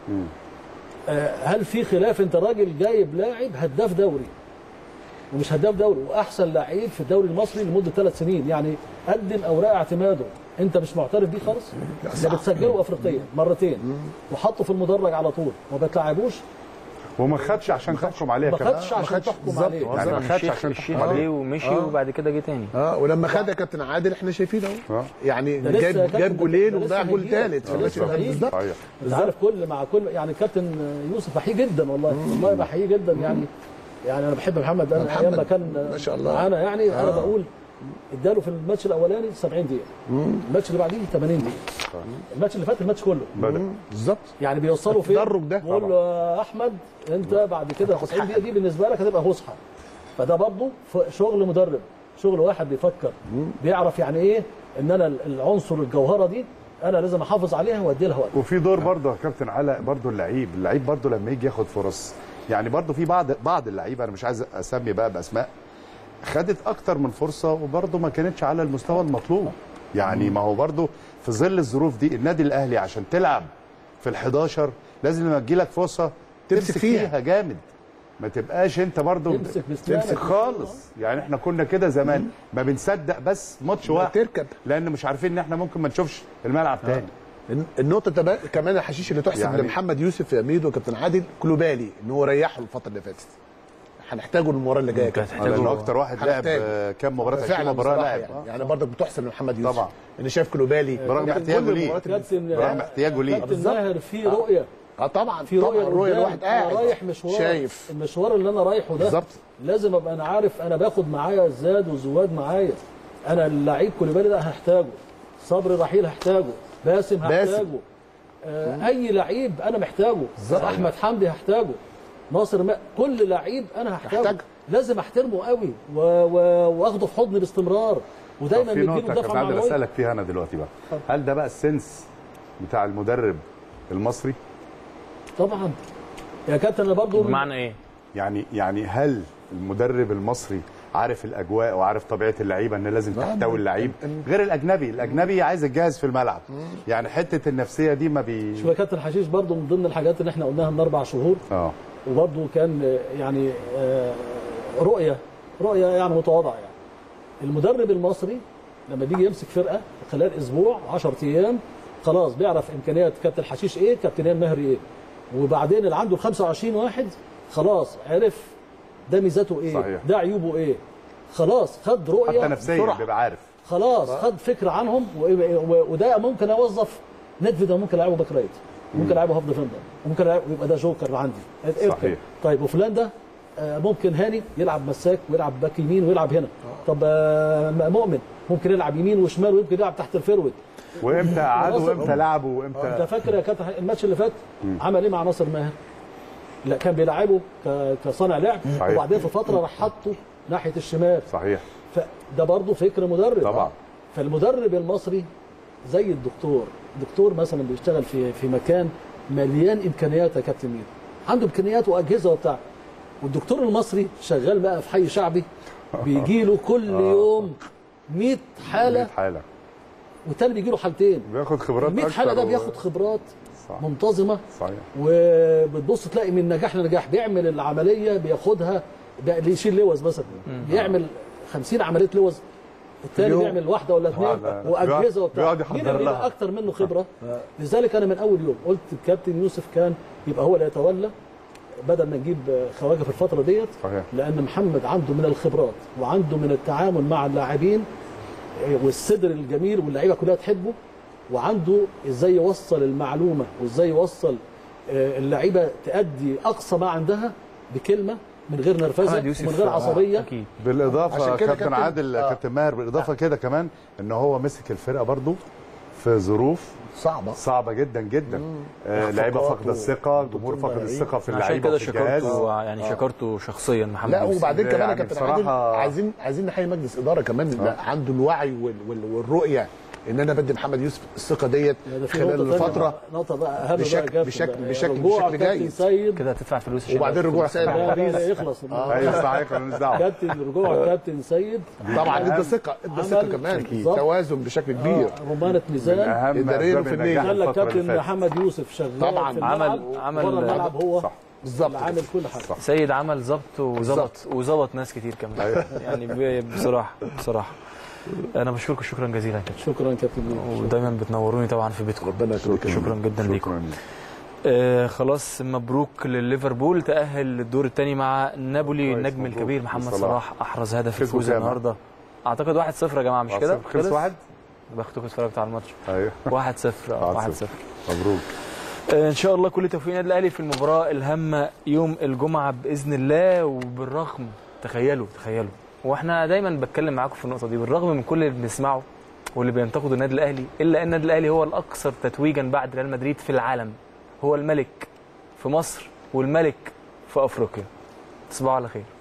آه هل في خلاف؟ انت راجل جايب لاعب هداف دوري ومش هداف دوري واحسن لعيب في الدوري المصري لمده ثلاث سنين، يعني قدم اوراق اعتماده انت مش معترف بيه خالص؟ ده بتسجله افريقيا مرتين وحطه في المدرج على طول وما بتلعبوش وما خدش عشان تحكم عليه ما كمان. خدش عشان تحكم عليه، يعني ما خدش عشان الشيخ تحكم عليه جه ومشي آه. وبعد كده جه تاني. اه ولما خد يا كابتن عادل احنا شايفين اهو آه. يعني ده لسه جاب يا كابتن، جاب جولين ده لسه وضيع جول هيجي. ثالث ده لسه هيجي. بالظبط. صحيح. انت عارف كل مع كل يعني كابتن يوسف بحييه جدا والله، والله بحييه جدا يعني. يعني انا بحب محمد، انا محمد ايام ما كان ما شاء الله. معانا يعني آه. انا بقول اداله في الماتش الاولاني سبعين دقيقه، الماتش اللي بعديه ثمانين دقيقه، الماتش اللي فات الماتش كله بدأ. بالظبط يعني بيوصلوا فين؟ التدرج ده. بقول له يا احمد انت بعد كده تسعين دقيقه دي بالنسبه لك هتبقى فسحه. فده برضه شغل مدرب، شغل واحد بيفكر بيعرف يعني ايه ان انا العنصر الجوهره دي انا لازم احافظ عليها وادي لها وقت. وفي دور برضه يا كابتن علاء برضه اللعيب، اللعيب برضه لما يجي ياخد فرص، يعني برضه في بعض بعض اللعيبه انا مش عايز اسمي بقى باسماء خدت اكتر من فرصه وبرضه ما كانتش على المستوى المطلوب. يعني ما هو برضه في ظل الظروف دي النادي الاهلي عشان تلعب في الحداشر لازم لما تجيلك فرصه تمسك فيها, فيها جامد، ما تبقاش انت برضه تمسك بسنانك. تمسك خالص. يعني احنا كنا كده زمان ما بنصدق بس ماتش واحد تركب لان مش عارفين ان احنا ممكن ما نشوفش الملعب تاني. النقطه تبقى كمان الحشيش اللي تحسب يعني لمحمد يوسف يا ميدو وكابتن عادل كلوبالي ان هو ريحه الفتره اللي فاتت، هنحتاجه المباراه اللي جايه كده لانه اكتر واحد لعب كام مباراه عشرين مباراه لعب يعني, يعني برضك بتحسب لمحمد يوسف طبعا ان شايف كلوبالي برغم احتياجه ليه برغم احتياجه ليه كابتن ماهر في رؤيه، اه طبعا في رؤيه الرؤيه الواحد قاعد رايح مشوار، شايف المشوار اللي انا رايحه ده بالظبط، لازم ابقى انا عارف انا باخد معايا زاد وزواد معايا. انا اللعيب كوليبالي ده هحتاجه، صبري رحيل هحتاجه، باسم هحتاجه، باسم. آه اي لعيب انا محتاجه، احمد حمدي هحتاجه، ناصر ما كل لعيب انا هحتاجه محتاج. لازم احترمه قوي و... و... واخده في حضني باستمرار ودايما في نديله نقطه دفعه كنت عايز معنويه. اسالك فيها انا دلوقتي بقى، هل ده بقى السنس بتاع المدرب المصري؟ طبعا يا كابتن انا برضه بمعنى ايه؟ يعني يعني هل المدرب المصري عارف الاجواء وعارف طبيعه اللعيبه ان لازم تحتوي اللعيب غير الاجنبي؟ الاجنبي عايز الجاهز في الملعب، يعني حته النفسيه دي ما بي شوف يا كابتن حشيش برضه من ضمن الحاجات اللي احنا قلناها من اربع شهور اه وبرضه كان يعني آه رؤيه رؤيه يعني متواضعه. يعني المدرب المصري لما بيجي يمسك فرقه خلال اسبوع عشرة ايام خلاص بيعرف امكانيات كابتن حشيش ايه، كابتن ماهر ايه، وبعدين اللي عنده خمسة وعشرين واحد خلاص عرف ده ميزاته ايه، صحيح. ده عيوبه ايه، خلاص خد رؤيه حتى نفسيا بيبقى عارف، خلاص خد فكره عنهم وده ممكن اوظف ندفد، ممكن العبه باك رايت، ممكن العبه هاف ديفندر، ممكن يبقى ده جوكر عندي. صحيح. طيب وفلان ده ممكن هاني يلعب مساك ويلعب باك يمين ويلعب هنا. طب مؤمن ممكن يلعب يمين وشمال ويمكن يلعب تحت الفيرود. وامتى قعده وامتى لعبه وامتى. انت فاكر يا كابتن الماتش اللي فات عمل ايه مع ناصر ماهر؟ لا كان بيلعبه كصانع لعب صحيح. وبعدين في فتره راح حطه ناحيه الشمال. صحيح. فده برضه فكر مدرب طبعا. فالمدرب المصري زي الدكتور، الدكتور مثلا بيشتغل في في مكان مليان امكانيات يا كابتن مين، عنده امكانيات واجهزه وبتاع، والدكتور المصري شغال بقى في حي شعبي بيجي له كل يوم مية حاله مية حاله والتاني بيجي له حالتين، بياخد خبرات مية حاله ده بياخد خبرات صح. منتظمه صحيح. وبتبص تلاقي من نجاح لنجاح بيعمل العمليه بياخدها اللي يشيل لوز مثلا بيعمل خمسين عمليه لوز، الثاني بيعمل واحده ولا اثنين واجهزه وبتاع، مين اللي بيبقى اكتر منه خبره؟ لذلك انا من اول يوم قلت الكابتن يوسف كان يبقى هو اللي يتولى بدل ما نجيب خواجه في الفتره ديت صحيح. لان محمد عنده من الخبرات وعنده من التعامل مع اللاعبين والصدر الجميل واللعيبه كلها تحبه، وعنده ازاي يوصل المعلومه وازاي يوصل اللعيبه تأدي اقصى ما عندها بكلمه من غير نرفزه ومن غير عصبيه. أكيد. بالاضافه كابتن عادل آه. كابتن ماهر بالاضافه آه. كده كمان ان هو مسك الفرقه برضو في ظروف صعبه صعبه جدا جدا، آه لعيبه فاقده الثقه، جمهور فاقد الثقه في اللعيبه عشان كده شكرته يعني آه. شكرته شخصيا محمد. لا وبعدين كمان يا كابتن عادل عايزين عايزين نحيي مجلس اداره كمان آه. عنده الوعي وال وال والرؤيه ان انا بدي محمد يوسف الثقه ديت خلال الفتره نقطه بقى اهم بشكل بشكل بشكل بشكل جيد سيد كده هتدفع فلوس وبعدين رجوع سيد عبد الحفيظ يخلص ايوه صحيح مالناش دعوه. كابتن رجوع كابتن سيد طبعا ادى ثقه ادى ثقه كمان توازن بشكل كبير رمانه ميزان إداريا وفنيا. خلى كابتن محمد يوسف شغال طبعا في عمل عمل بره الملعب هو صح. بالظبط عامل كل حاجه. سيد عمل ظبط وظبط وظبط ناس كتير كمان يعني ب- بصراحه بصراحه انا بشكركم شكرا جزيلا كابتن، شكرا كابتن ميدو. ودايما بتنوروني طبعا في بيتكم. ربنا يخليك. شكرا جدا ليكم. آه خلاص مبروك لليفربول، تأهل للدور الثاني مع نابولي. النجم الكبير محمد صلاح احرز هدف الفوز النهارده اعتقد واحد صفر يا جماعه مش كده؟ خلص واحد. بختكم اتفرجت على الماتش. ايوه واحد صفر واحد صفر. مبروك. ان شاء الله كل توفيق النادي الاهلي في المباراه الهامه يوم الجمعه باذن الله. وبالرغم تخيلوا تخيلوا واحنا دايما بتكلم معاكم في النقطه دي، بالرغم من كل اللي بنسمعه واللي بينتقدوا النادي الاهلي، الا ان النادي الاهلي هو الاكثر تتويجا بعد ريال مدريد في العالم، هو الملك في مصر والملك في افريقيا. تصبحوا على خير.